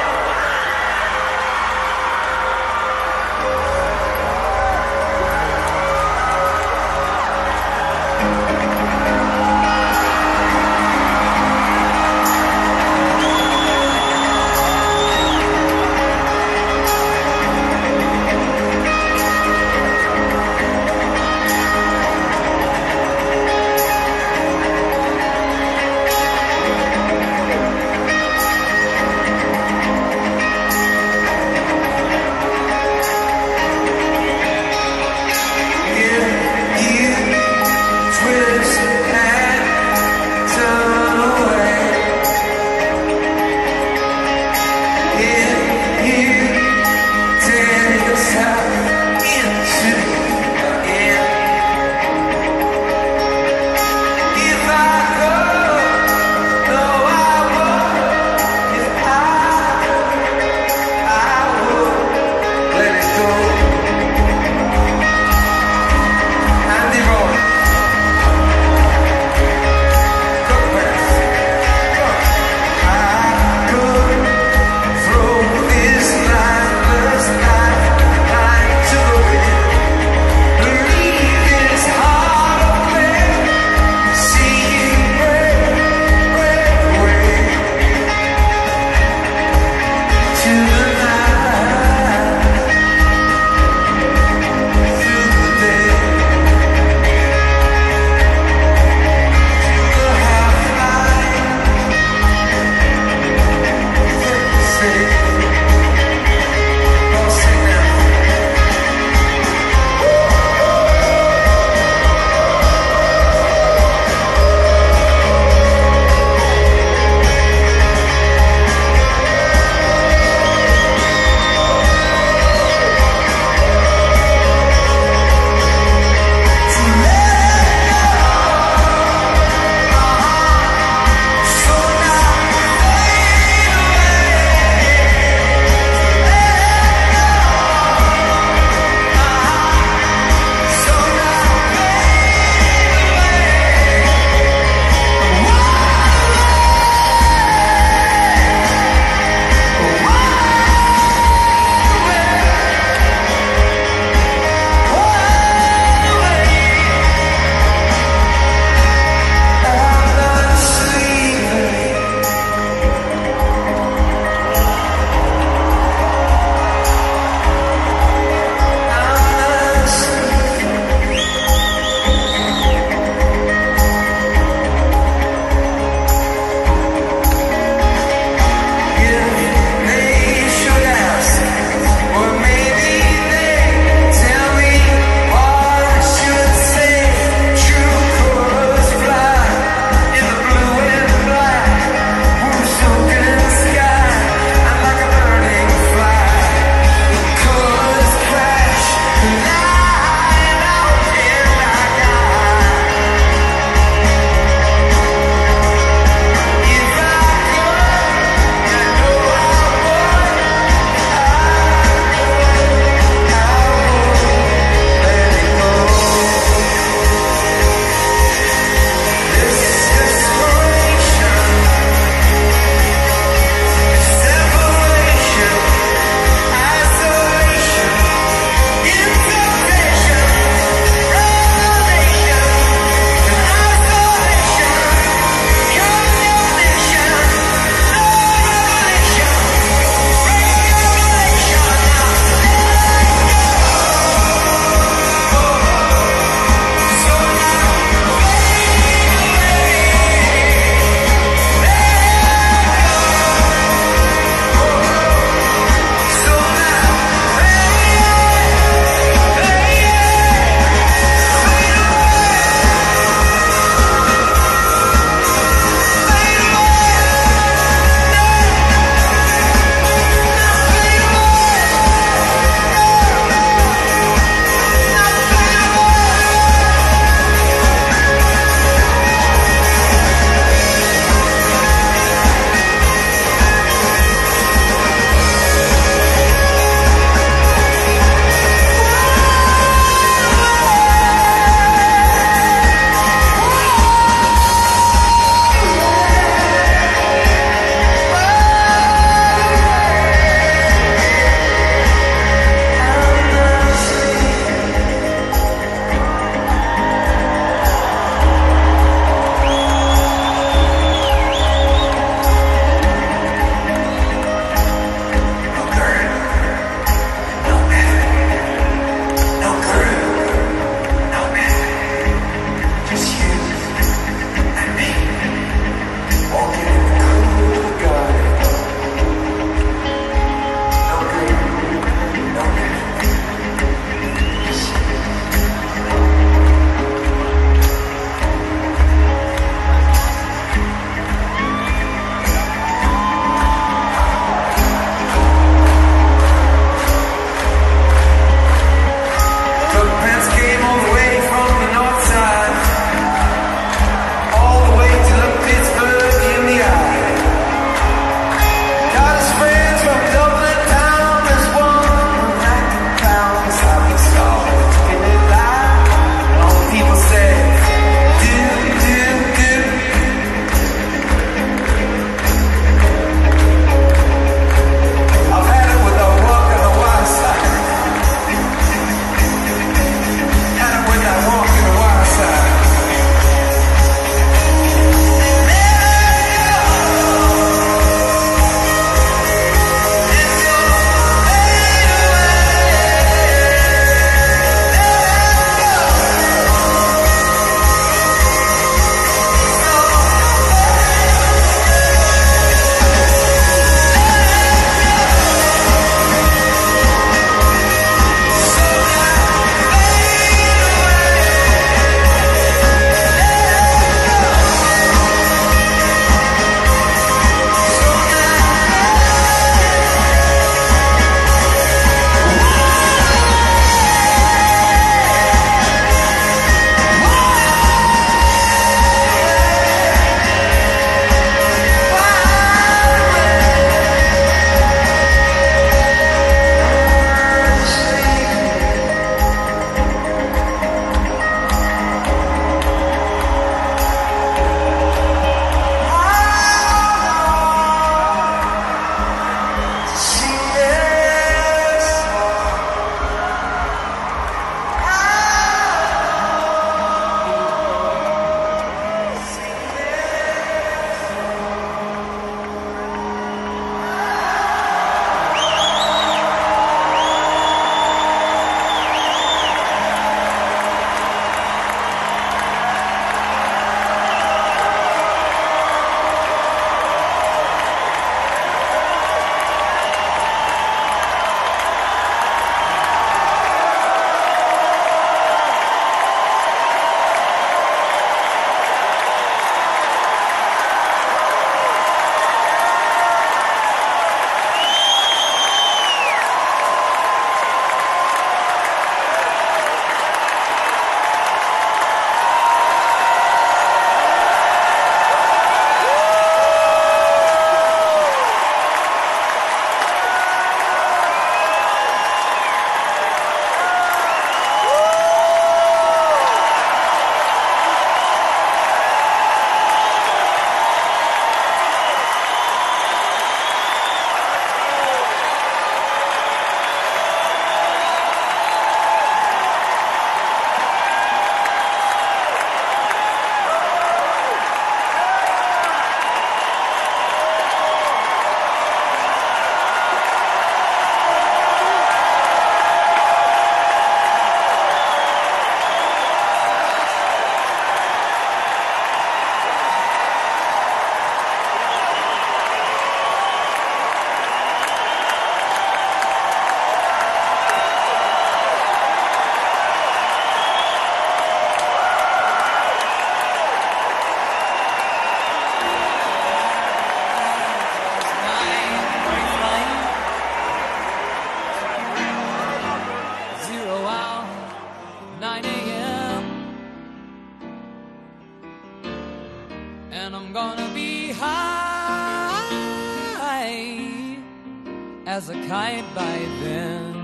Speaker 12: as a kite by then.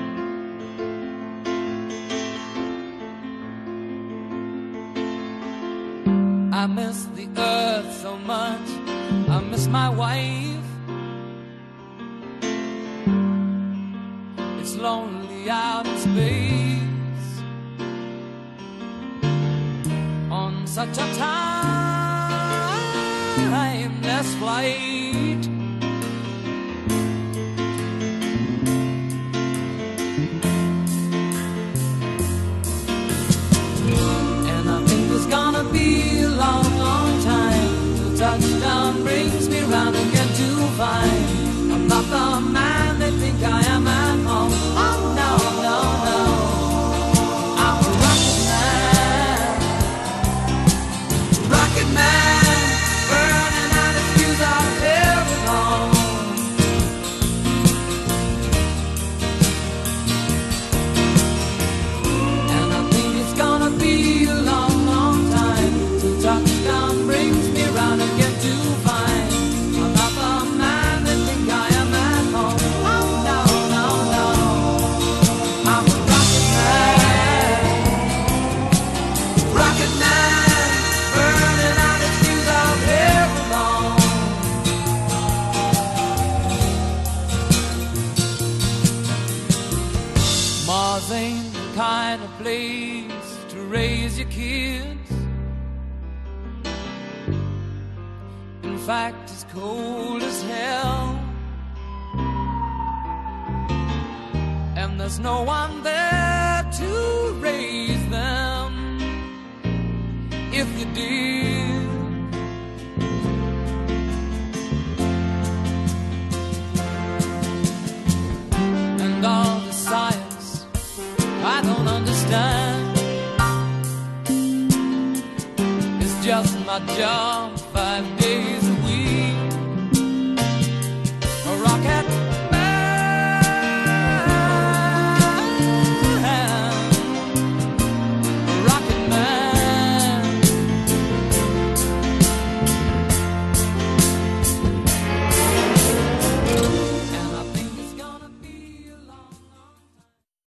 Speaker 12: I miss the earth so much, I miss my wife. It's lonely out in space on such a timeless flight. And I think it's gonna be a long, long time till touchdown brings me round again to find I'm not the man they think I am at home. Oh no, no, no, I'm a rocket man, rocket man, burning out the fuse out there alone. And I think it's gonna be a long, long time till touchdown brings me round again to find I'm not the man they think I am at home. Oh no, no, no, I'm a rocket man, rocket man, burning out the fuse out there alone. Mars ain't the kind of place to raise your kids. In fact, it's cold as hell, and there's no one there to raise them if you did. And all the science I don't understand, it's just my job five days